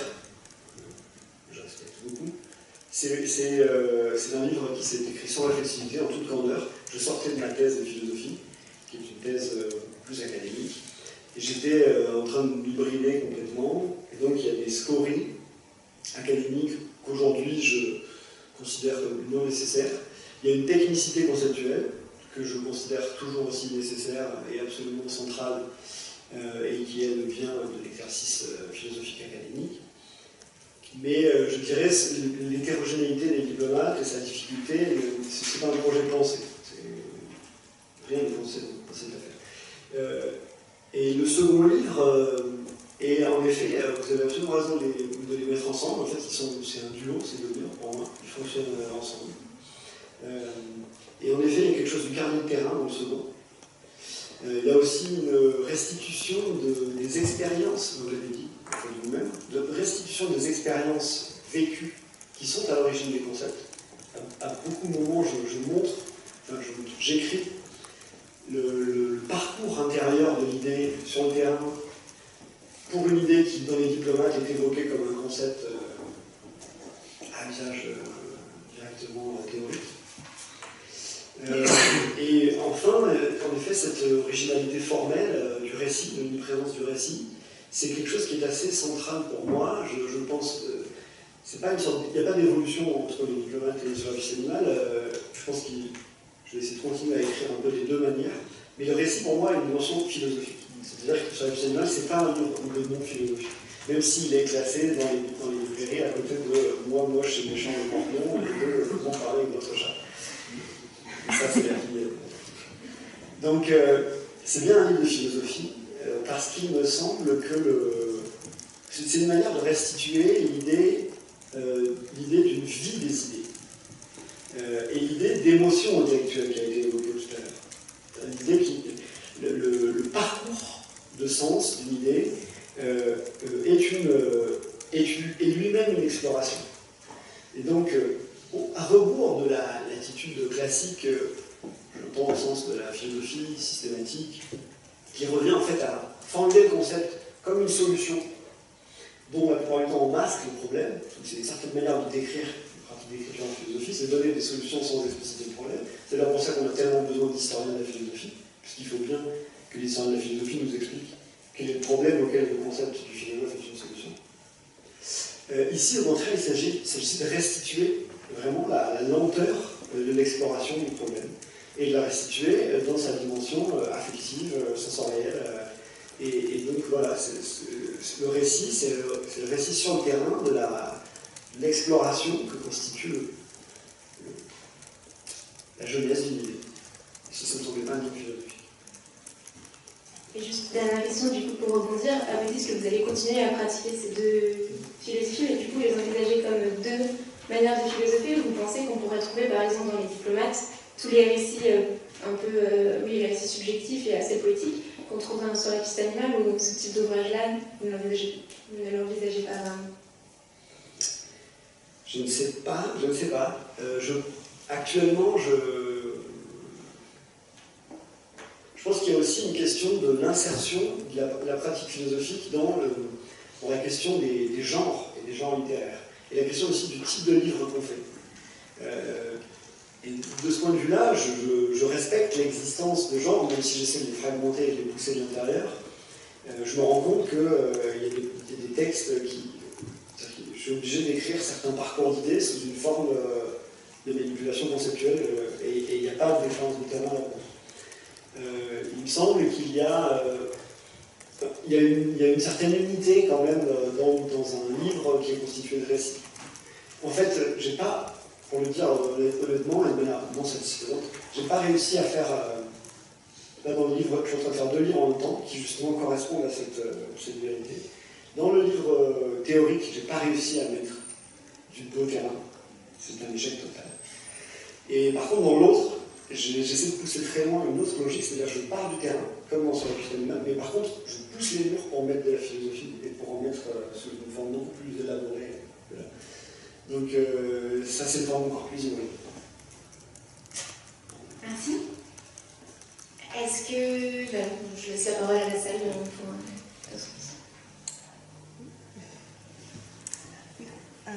B: Je respecte beaucoup. C'est euh, un livre qui s'est écrit sans réflexivité, en toute candeur. Je sortais de ma thèse de philosophie, qui est une thèse euh, plus académique, et j'étais euh, en train de m'hybrider complètement. Et donc il y a des scories académiques qu'aujourd'hui je considère comme non nécessaires. Il y a une technicité conceptuelle que je considère toujours aussi nécessaire et absolument centrale, euh, et qui elle vient de l'exercice euh, philosophique académique. Mais euh, je dirais l'hétérogénéité des diplomates et sa difficulté, ce n'est pas un projet de pensée. Rien de pensé dans cette affaire. Euh, et le second livre euh, est en effet, euh, vous avez absolument raison de les, de les mettre ensemble. En fait, c'est un duo, ces deux livres pour moi, ils fonctionnent euh, ensemble. Euh, et en effet, il y a quelque chose du carnet de terrain dans le second. Euh, il y a aussi une restitution de, des expériences, vous l'avez dit, de vous-même, de restitution des expériences vécues qui sont à l'origine des concepts. À, à beaucoup de moments, je, je montre, enfin, j'écris le, le, le parcours intérieur de l'idée sur le terrain pour une idée qui, dans les diplomates, est évoquée comme un concept euh, à usage euh, directement euh, théorique. Euh, et enfin, en effet, cette originalité formelle euh, du récit, de l'omniprésence du récit, c'est quelque chose qui est assez central pour moi. Je, je pense que c'est pas une sorte, il n'y a pas d'évolution entre les diplomates et les services animaux. Euh, je pense que je vais essayer de continuer à écrire un peu des deux manières. Mais le récit, pour moi, a une dimension philosophique. C'est-à-dire que le service animal, c'est pas un livre de non philosophique. Même s'il est classé dans les, dans les librairies à côté de Moi, moche et méchant le Morpion et de Comment parler avec votre chat. Et ça, c'est la vie. Donc, euh, c'est bien un livre de philosophie, euh, parce qu'il me semble que le... c'est une manière de restituer l'idée euh, l'idée d'une vie des idées. Euh, et l'idée d'émotion intellectuelle qui a été évoquée tout à l'heure. L'idée qui... Le, le, le parcours de sens d'une idée euh, est, une, est, est lui-même une exploration. Et donc, euh, à rebours de l'attitude classique, euh, je pense au sens de la philosophie systématique, qui revient en fait à formuler le concept comme une solution dont la plupart du temps on masque le problème. C'est une certaine manière de décrire, une pratique d'écriture en philosophie, c'est donner des solutions sans expliciter le problème. C'est d'ailleurs pour ça qu'on a tellement besoin d'historiens de la philosophie, puisqu'il faut bien que les historiens de la philosophie nous expliquent quel est le problème auquel le concept du philosophe est une solution. Euh, ici, au contraire, il s'agit de restituer vraiment la, la lenteur de l'exploration du problème et de la restituer dans sa dimension affective, sensorielle. Et, et donc voilà, c est, c est, le récit, c'est le, le récit sur le terrain de l'exploration que constitue le, le, la jeunesse d'une idée. Si ça ne semblait pas un livre philosophique.
A: Et juste dernière question, du coup, pour rebondir, vous dites que vous allez continuer à pratiquer ces deux philosophies, mais du coup, les envisager comme deux manières de philosopher, ou vous pensez qu'on pourrait trouver, par exemple, dans les diplomates, tous les récits euh, un peu, euh, oui, les récits subjectifs et assez poétiques, qu'on trouve sur la piste animale, ou ce type d'ouvrage-là, vous ne l'envisagez pas vraiment?
B: Je ne sais pas, je ne sais pas. Euh, je, actuellement, je... Je pense qu'il y a aussi une question de l'insertion de, de la pratique philosophique dans, le, dans la question des, des genres et des genres littéraires. Et la question aussi du type de livre qu'on fait. Euh, et de ce point de vue-là, je, je, je respecte l'existence de genres, même si j'essaie de les fragmenter et de les pousser de l'intérieur. Euh, je me rends compte qu'il euh, y, y a des textes qui... Je suis obligé d'écrire certains parcours d'idées sous une forme euh, de manipulation conceptuelle, euh, et il n'y a pas de différence de terrain là-dedans. Euh, il me semble qu'il y a, euh, il y a, une, il y a une certaine unité quand même dans, dans un livre qui est constitué de récits. En fait, j'ai pas, pour le dire honnêtement et de manière non satisfaisante, j'ai pas réussi à faire, euh, là dans le livre, je suis en train de faire deux livres en même temps, qui justement correspondent à cette, euh, cette vérité. Dans le livre euh, théorique, je n'ai pas réussi à mettre du beau terrain. C'est un échec total. Et par contre, dans l'autre, j'essaie de pousser très loin une autre logique, c'est-à-dire je pars du terrain, comme dans sur la piste animale, mais par contre, je pousse les murs pour mettre de la philosophie et pour en mettre euh, sous une forme beaucoup plus élaborée. Voilà. Donc euh, ça, c'est une forme encore plus évoluée.
A: Merci. Est-ce que... Ben, je laisse la parole à la salle pour...
D: Euh...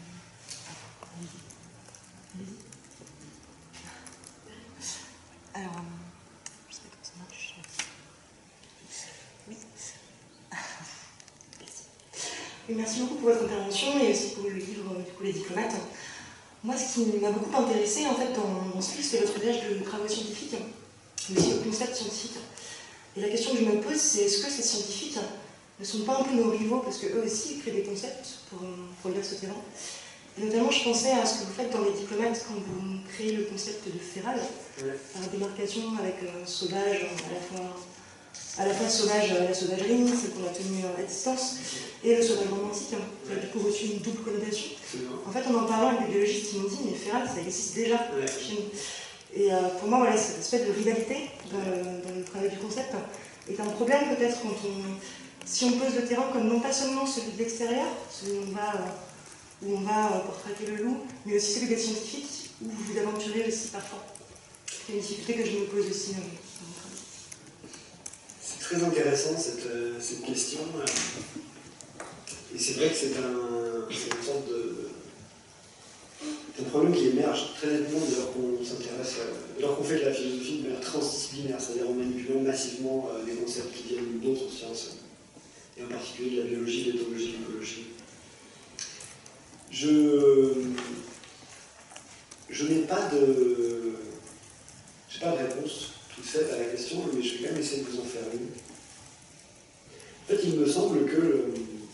D: Alors, euh, je sais pas comment ça marche. Oui. Merci. Oui, merci beaucoup pour votre intervention et aussi pour le livre du coup, Les Diplomates. Moi, ce qui m'a beaucoup intéressé en fait dans, dans ce livre, c'est votre usage de travaux scientifiques, mais aussi le concept scientifique. Et la question que je me pose, c'est est-ce que ces scientifiques ne sont pas un peu nos rivaux, parce qu'eux aussi créent des concepts pour, pour lire ce terrain. Et notamment, je pensais à ce que vous faites dans Les Diplomates quand vous créez le concept de féral, ouais. Par démarcation avec euh, sauvage, à la fois, à la fois sauvage, la sauvagerie, celle qu'on a tenue à distance, et le sauvage romantique, hein, qui a du coup reçu une double connotation. En fait, en en parlant avec des biologistes qui m'ont dit, mais féral, ça existe déjà ouais. Chez nous. Et euh, pour moi, voilà, cette espèce de rivalité dans le, dans le travail du concept est un problème peut-être quand on... Si on pose le terrain comme non pas seulement celui de l'extérieur, celui où on va, euh, où on va euh, portraiter le loup, mais aussi celui des scientifiques, où vous vous aventurez aussi parfois. C'est une difficulté que je me pose aussi. Euh,
B: c'est très intéressant cette, euh, cette question. Et c'est vrai que c'est un, une sorte de... un problème qui émerge très nettement dès lors qu'on s'intéresse, dès lors qu'on fait de la philosophie de manière transdisciplinaire, c'est-à-dire en manipulant massivement euh, des concepts qui viennent d'autres sciences. Et en particulier de la biologie, de l'éthologie, de l'écologie. Je, je n'ai pas de, j'ai pas de réponse toute faite à la question, mais je vais quand même essayer de vous en faire une. En fait, il me semble que euh,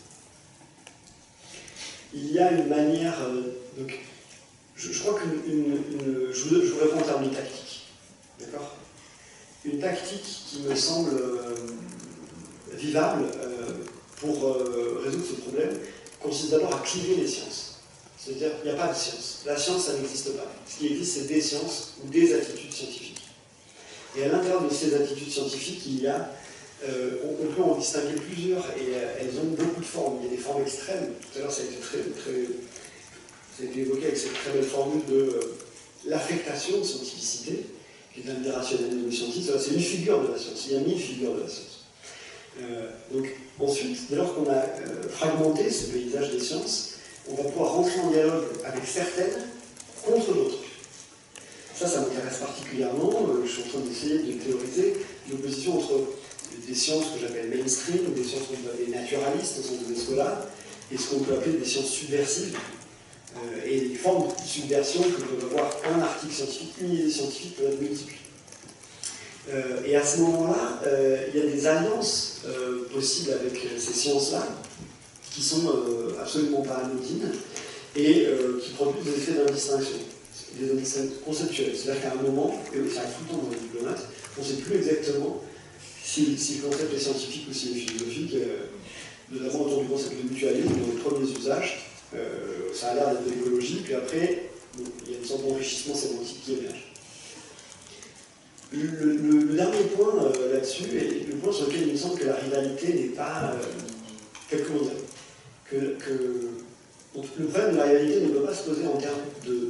B: il y a une manière. Euh, donc, je, je crois que une, une, je, vous, je vous réponds en termes de tactique, d'accord ? Une tactique qui me semble euh, vivable euh, pour euh, résoudre ce problème consiste d'abord à cliver les sciences. C'est-à-dire qu'il n'y a pas de science. La science, ça n'existe pas. Ce qui existe, c'est des sciences ou des attitudes scientifiques. Et à l'intérieur de ces attitudes scientifiques, il y a, euh, on, on peut en distinguer plusieurs, et euh, elles ont beaucoup de formes. Il y a des formes extrêmes. Tout à l'heure, ça a été très, très, ça a été évoqué avec cette très belle formule de euh, l'affectation de scientificité, qui est un irrationnalisme scientifique. C'est une figure de la science. Il y a mille figures de la science. Euh, donc ensuite, dès lors qu'on a euh, fragmenté ce paysage des sciences, on va pouvoir rentrer en dialogue avec certaines contre d'autres. Ça, ça m'intéresse particulièrement. Euh, je suis en train d'essayer de théoriser l'opposition entre des sciences que j'appelle mainstream, ou des sciences qu'on peut appeler naturalistes au sens de Descola, et ce qu'on peut appeler des sciences subversives, euh, et les formes de subversion que peut avoir un article scientifique, une idée scientifique peut être multiple. Euh, et à ce moment-là, euh, il y a des alliances euh, possibles avec ces sciences-là qui sont euh, absolument pas anodines et euh, qui produisent des effets d'indistinction, des indistinctions conceptuelles. C'est-à-dire qu'à un moment, et ça arrive tout le temps dans les diplomates, on ne sait plus exactement si, si le concept est scientifique ou s'il est philosophique, euh, notamment autour du concept de mutualisme, dans les premiers usages, euh, ça a l'air d'être de l'écologie, puis après, bon, il y a une sorte d'enrichissement sémantique qui émerge. Le, le, le dernier point euh, là-dessus, et le point sur lequel il me semble que la rivalité n'est pas... Euh, quel comment dire que, que, donc, le problème de la rivalité ne peut pas se poser en termes de,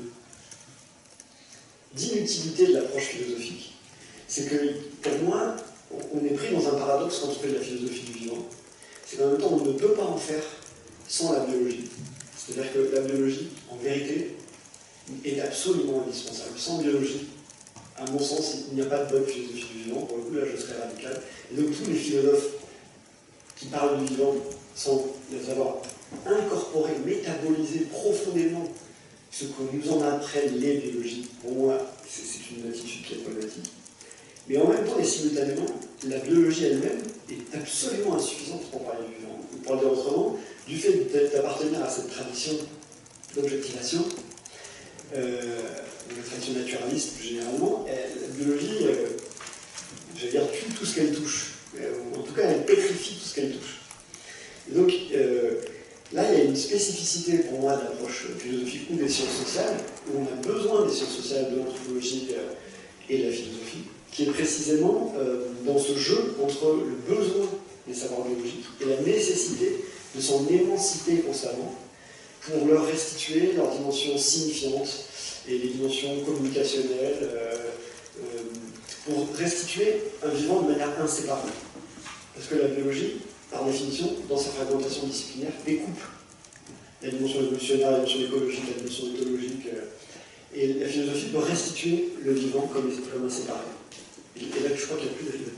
B: d'inutilité de l'approche philosophique. C'est que, pour moi, on est pris dans un paradoxe quand on fait de la philosophie du vivant. C'est qu'en même temps, on ne peut pas en faire sans la biologie. C'est-à-dire que la biologie, en vérité, est absolument indispensable. Sans biologie, à mon sens, il n'y a pas de bonne philosophie du vivant. Pour le coup, là, je serais radical. Et donc, tous les philosophes qui parlent du vivant sans les avoir incorporé, métabolisé profondément ce que nous en apprennent les biologies, pour moi, c'est une attitude qui est problématique. Mais en même temps et simultanément, la biologie elle-même est absolument insuffisante pour parler du vivant. Ou pour le dire autrement, du fait d'appartenir à cette tradition d'objectivation, euh, la tradition naturaliste plus généralement, elle, la biologie, euh, j'allais dire, tue tout ce qu'elle touche. En tout cas, elle pétrifie tout ce qu'elle touche. Et donc, euh, là, il y a une spécificité pour moi de l'approche philosophique ou des sciences sociales, où on a besoin des sciences sociales, de l'anthropologie euh, et de la philosophie, qui est précisément euh, dans ce jeu entre le besoin des savoirs biologiques et la nécessité de s'en émanciper constamment pour leur restituer leurs dimensions signifiantes et les dimensions communicationnelles, euh, euh, pour restituer un vivant de manière inséparable. Parce que la biologie, par définition, dans sa fragmentation disciplinaire, découpe la dimension évolutionnaire, la dimension écologique, la dimension éthologique, euh, et la philosophie peut restituer le vivant comme, comme inséparable. Et, et là, je crois qu'il n'y a plus de rivalité.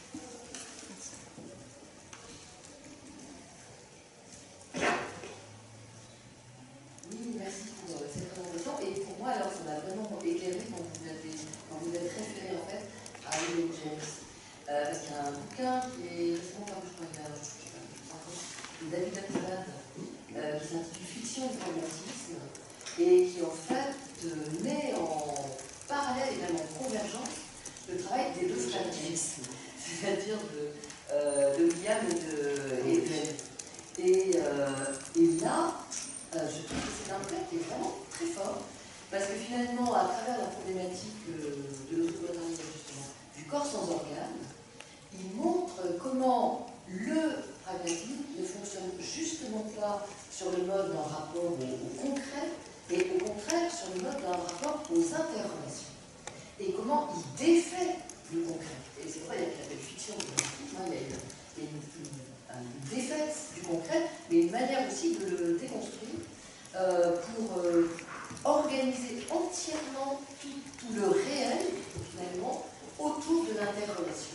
E: Oui, merci pour cette présentation. Et pour moi, alors, ça m'a vraiment éclairé quand vous avez, quand vous avez référé en fait à William James. Euh, parce qu'il y a un bouquin qui est récemment paru, je crois, il y a cinq ans, de David Axelrod, euh, qui s'intitule Fiction et pragmatisme, et qui en fait met en parallèle et même en convergence le travail des deux frères James, c'est-à-dire de, euh, de William et de Edwin. Et, euh, et là, euh, je trouve que c'est un trait qui est vraiment très fort, parce que finalement, à travers la problématique euh, de l'autogonarie, justement, du corps sans organes, il montre comment le pragmatisme ne fonctionne justement pas sur le mode d'un rapport au, au concret, mais au contraire sur le mode d'un rapport aux interrelations. Et comment il défait le concret. Et c'est vrai, il y a la fiction de l'antiquisme, hein, il y a une, une, une, une défaite du concret, mais une manière aussi de le déconstruire euh, pour euh, organiser entièrement tout, tout le réel, finalement, autour de l'interrelation.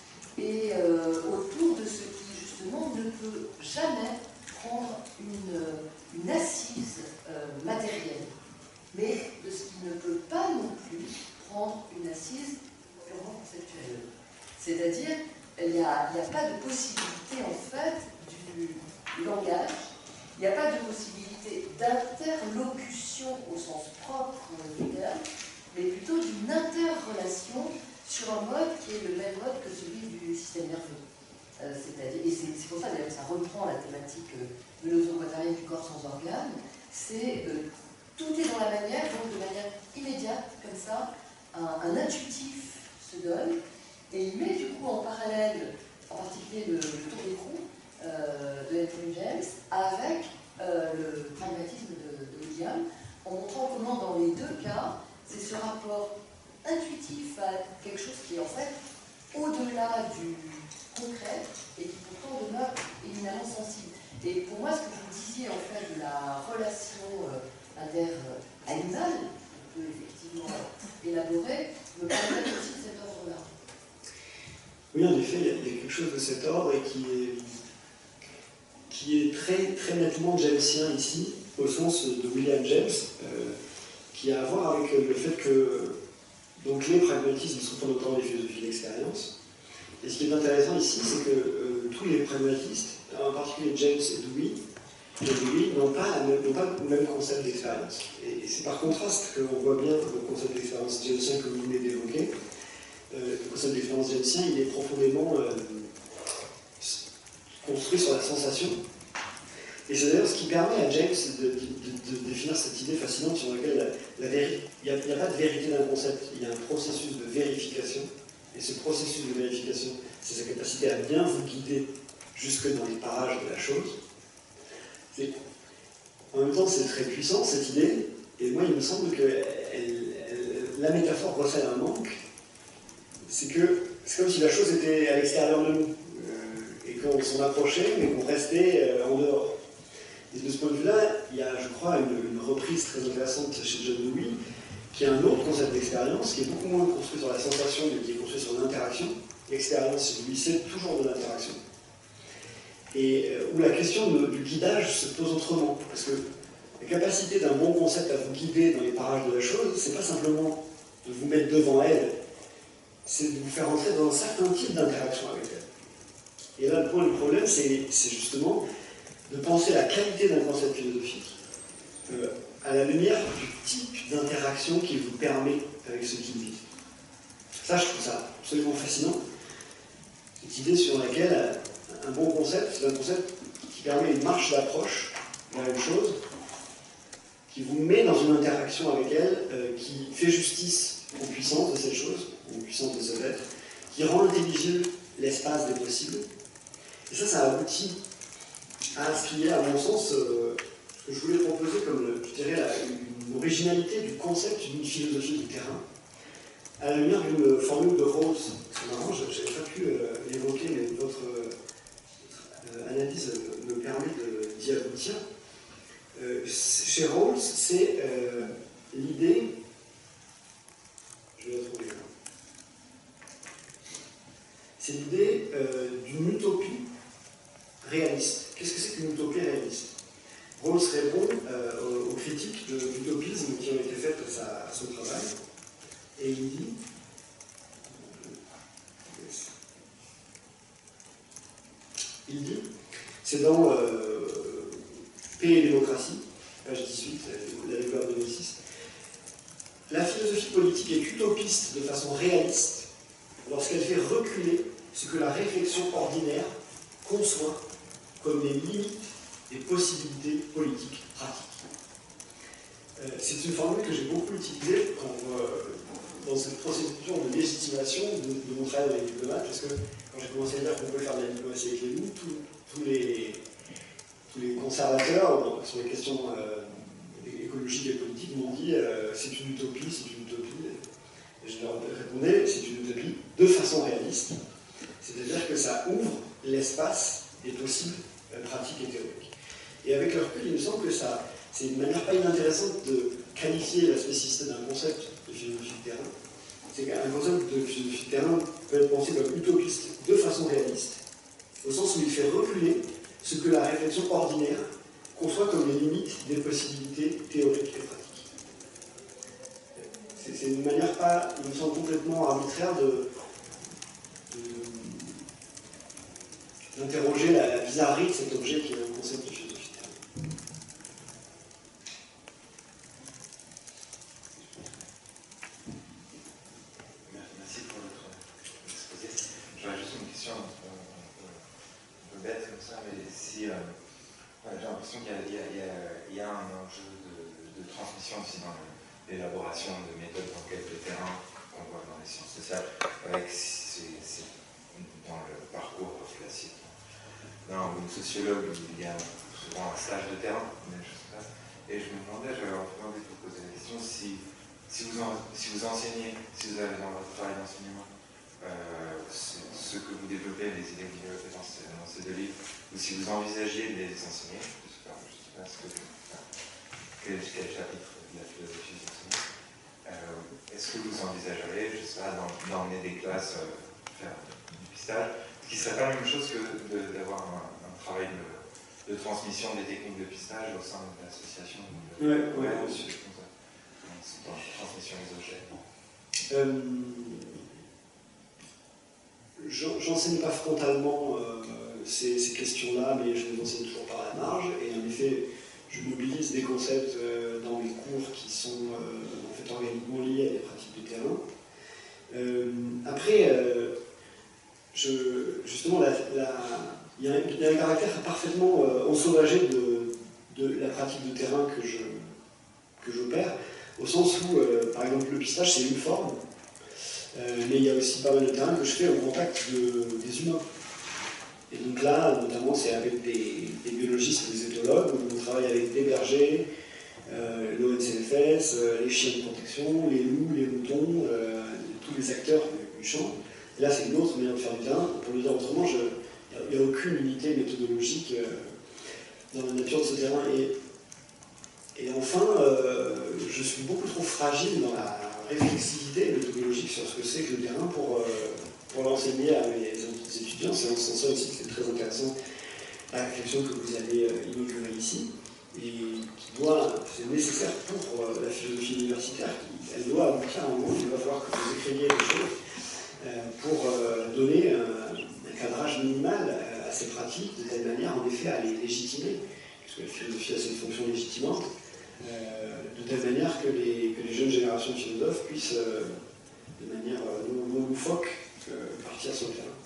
E: Et euh, autour de ce qui, justement, ne peut jamais prendre une, une assise euh, matérielle, mais de ce qui ne peut pas non plus prendre une assise purement conceptuelle. C'est-à-dire, il n'y a, a pas de possibilité, en fait, du, du langage, il n'y a pas de possibilité d'interlocution au sens propre du terme, mais plutôt d'une interrelation sur un mode qui est le même mode que celui du système nerveux. Euh, c'est-à-dire, et c'est pour ça d'ailleurs que ça reprend la thématique euh, de l'autogonarie du corps sans organes, c'est euh, tout est dans la manière, donc de manière immédiate, comme ça, un, un intuitif se donne, et il met du coup en parallèle, en particulier le, le tour d'écrou euh, de Anthony James, avec euh, le pragmatisme de, de William, en montrant comment dans les deux cas, c'est ce rapport intuitif à quelque chose qui est en fait au-delà du concret et qui pourtant demeure éminemment sensible. Et pour moi, ce que vous disiez en fait de la relation euh, inter-animale, qu'on peut effectivement élaborer, me permet aussi de cet ordre-là.
B: Oui, en effet, il y, a, il y a quelque chose de cet ordre et qui est, qui est très, très nettement jamesien ici, au sens de William James, euh, qui a à voir avec le fait que donc, les pragmatismes sont en autant des philosophies d'expérience. Et ce qui est intéressant ici, c'est que euh, tous les pragmatistes, en particulier James et Dewey, Dewey n'ont pas, pas le même concept d'expérience. Et, et c'est par contraste qu'on voit bien le concept d'expérience jamesien que vous venez d'évoquer. Euh, le concept d'expérience jamesien, il est profondément euh, construit sur la sensation. Et c'est d'ailleurs ce qui permet à James de, de, de, de définir cette idée fascinante sur laquelle la, la il n'y a, a pas de vérité d'un concept, il y a un processus de vérification. Et ce processus de vérification, c'est sa capacité à bien vous guider jusque dans les parages de la chose. En même temps, c'est très puissant cette idée, et moi il me semble que elle, elle, la métaphore recèle un manque. C'est que c'est comme si la chose était à l'extérieur de nous, euh, et qu'on s'en approchait, mais qu'on restait euh, en dehors. Et de ce point de vue-là, il y a, je crois, une, une reprise très intéressante chez John Dewey, qui a un autre concept d'expérience, qui est beaucoup moins construit sur la sensation, mais qui est construit sur l'interaction. L'expérience, chez lui, c'est toujours de l'interaction. Et euh, où la question de, du guidage se pose autrement. Parce que la capacité d'un bon concept à vous guider dans les parages de la chose, c'est pas simplement de vous mettre devant elle, c'est de vous faire entrer dans un certain type d'interaction avec elle. Et là, le point du problème, c'est justement de penser la qualité d'un concept philosophique euh, à la lumière du type d'interaction qu'il vous permet avec ce qu'il dit. Ça, je trouve ça absolument fascinant. Cette idée sur laquelle un bon concept, c'est un concept qui permet une marche d'approche vers une chose, qui vous met dans une interaction avec elle, euh, qui fait justice aux puissances de cette chose, aux puissances de cet être, qui rend intelligible l'espace des possibles. Et ça, ça aboutit à ce qu'il y a, à mon sens, euh, ce que je voulais proposer comme, je dirais, la, une originalité du concept d'une philosophie du terrain, à la lumière d'une formule de Rawls. C'est marrant, je n'avais pas pu euh, l'évoquer, mais votre euh, analyse me permet d'y aboutir. Euh, chez Rawls, c'est euh, l'idée, je vais la trouver là, c'est l'idée euh, d'une utopie réaliste. Qu'est-ce que c'est qu'une utopie réaliste? Rawls répond euh, aux, aux critiques d'utopisme qui ont été faites à, sa, à son travail, et il dit, il dit, c'est dans euh, Paix et démocratie, page dix-huit, la Légueur de Gnosis, la philosophie politique est utopiste de façon réaliste lorsqu'elle fait reculer ce que la réflexion ordinaire conçoit comme les limites des possibilités politiques pratiques. Euh, c'est une formule que j'ai beaucoup utilisée quand, euh, dans cette procédure de légitimation de, de mon travail avec les diplomates, parce que quand j'ai commencé à dire qu'on peut faire de la diplomatie avec les loups, tous les, tous les conservateurs sur les questions euh, écologiques et politiques m'ont dit euh, c'est une utopie, c'est une utopie. Et je leur répondais c'est une utopie de façon réaliste, c'est-à-dire que ça ouvre l'espace des possibles euh, pratiques et théoriques. Et avec le recul, il me semble que ça, c'est une manière pas inintéressante de qualifier la spécificité d'un concept de philosophie de terrain. C'est qu'un concept de philosophie de terrain peut être pensé comme utopiste de façon réaliste, au sens où il fait reculer ce que la réflexion ordinaire conçoit comme les limites des possibilités théoriques et pratiques. C'est une manière pas, il me semble, complètement arbitraire de, d'interroger la, la bizarrerie de cet objet qui est un concept de philosophie de terrain.
F: Merci pour votre exposé. J'aurais juste une question un peu, un peu bête comme ça, mais si euh, j'ai l'impression qu'il y, y, y a un enjeu de, de transmission aussi dans l'élaboration de méthodes d'enquête de terrain qu'on voit dans les sciences sociales, avec c'est, c'est dans le parcours classique. Non, un sociologue, il y a souvent un stage de terrain, même chose comme ça. Et je me demandais, j'avais envie de vous poser la question, si, si, vous, en, si vous enseignez, si vous avez dans votre travail d'enseignement, euh, ce, ce que vous développez, les idées que vous développez dans ces, dans ces deux livres, ou si vous envisagiez de les enseigner, je ne sais pas, je sais pas ce que, enfin, quel, quel chapitre de la philosophie vous enseignez, euh, est-ce que vous envisageriez, je ne sais pas, d'emmener des classes, euh, faire du pistage, ce qui ne serait pas la même chose que d'avoir un, un travail de, de transmission des techniques de pistage au sein de l'association de
B: ouais, ouais.
F: de transmission des objets.
B: Euh, J'enseigne pas frontalement euh, ces, ces questions-là, mais je les enseigne toujours par la marge, et en effet, je mobilise des concepts euh, dans les cours qui sont euh, en fait organiquement liés à des pratiques de terrain. Euh, après, euh, je, justement, la, la, il, y a un, il y a un caractère parfaitement euh, ensauvagé de, de la pratique de terrain que je que j'opère, au sens où, euh, par exemple, le pistage, c'est une forme, euh, mais il y a aussi pas mal de terrain que je fais au contact de, des humains. Et donc là, notamment, c'est avec des, des biologistes, des éthologues, où on travaille avec des bergers, euh, l'O N C F S, euh, les chiens de protection, les loups, les moutons, euh, tous les acteurs du, du champ. Et là, c'est une autre manière de faire du terrain. Pour le dire autrement, il n'y a, a aucune unité méthodologique euh, dans la nature de ce terrain. Et, et enfin, euh, je suis beaucoup trop fragile dans la réflexivité méthodologique sur ce que c'est que le terrain pour, euh, pour l'enseigner à mes étudiants. C'est en ce sens aussi que c'est très intéressant la réflexion que vous avez euh, inaugurée ici, et qui doit, c'est nécessaire pour euh, la philosophie universitaire. Elle doit aboutir à un moment, il va falloir que vous écriviez des choses euh, pour euh, donner un, un cadrage minimal à, à ces pratiques, de telle manière, en effet, à les légitimer, puisque la philosophie a cette fonction légitimante, euh, de telle manière que les, que les jeunes générations de philosophes puissent euh, de manière non, non loufoque, euh, partir sur le terrain.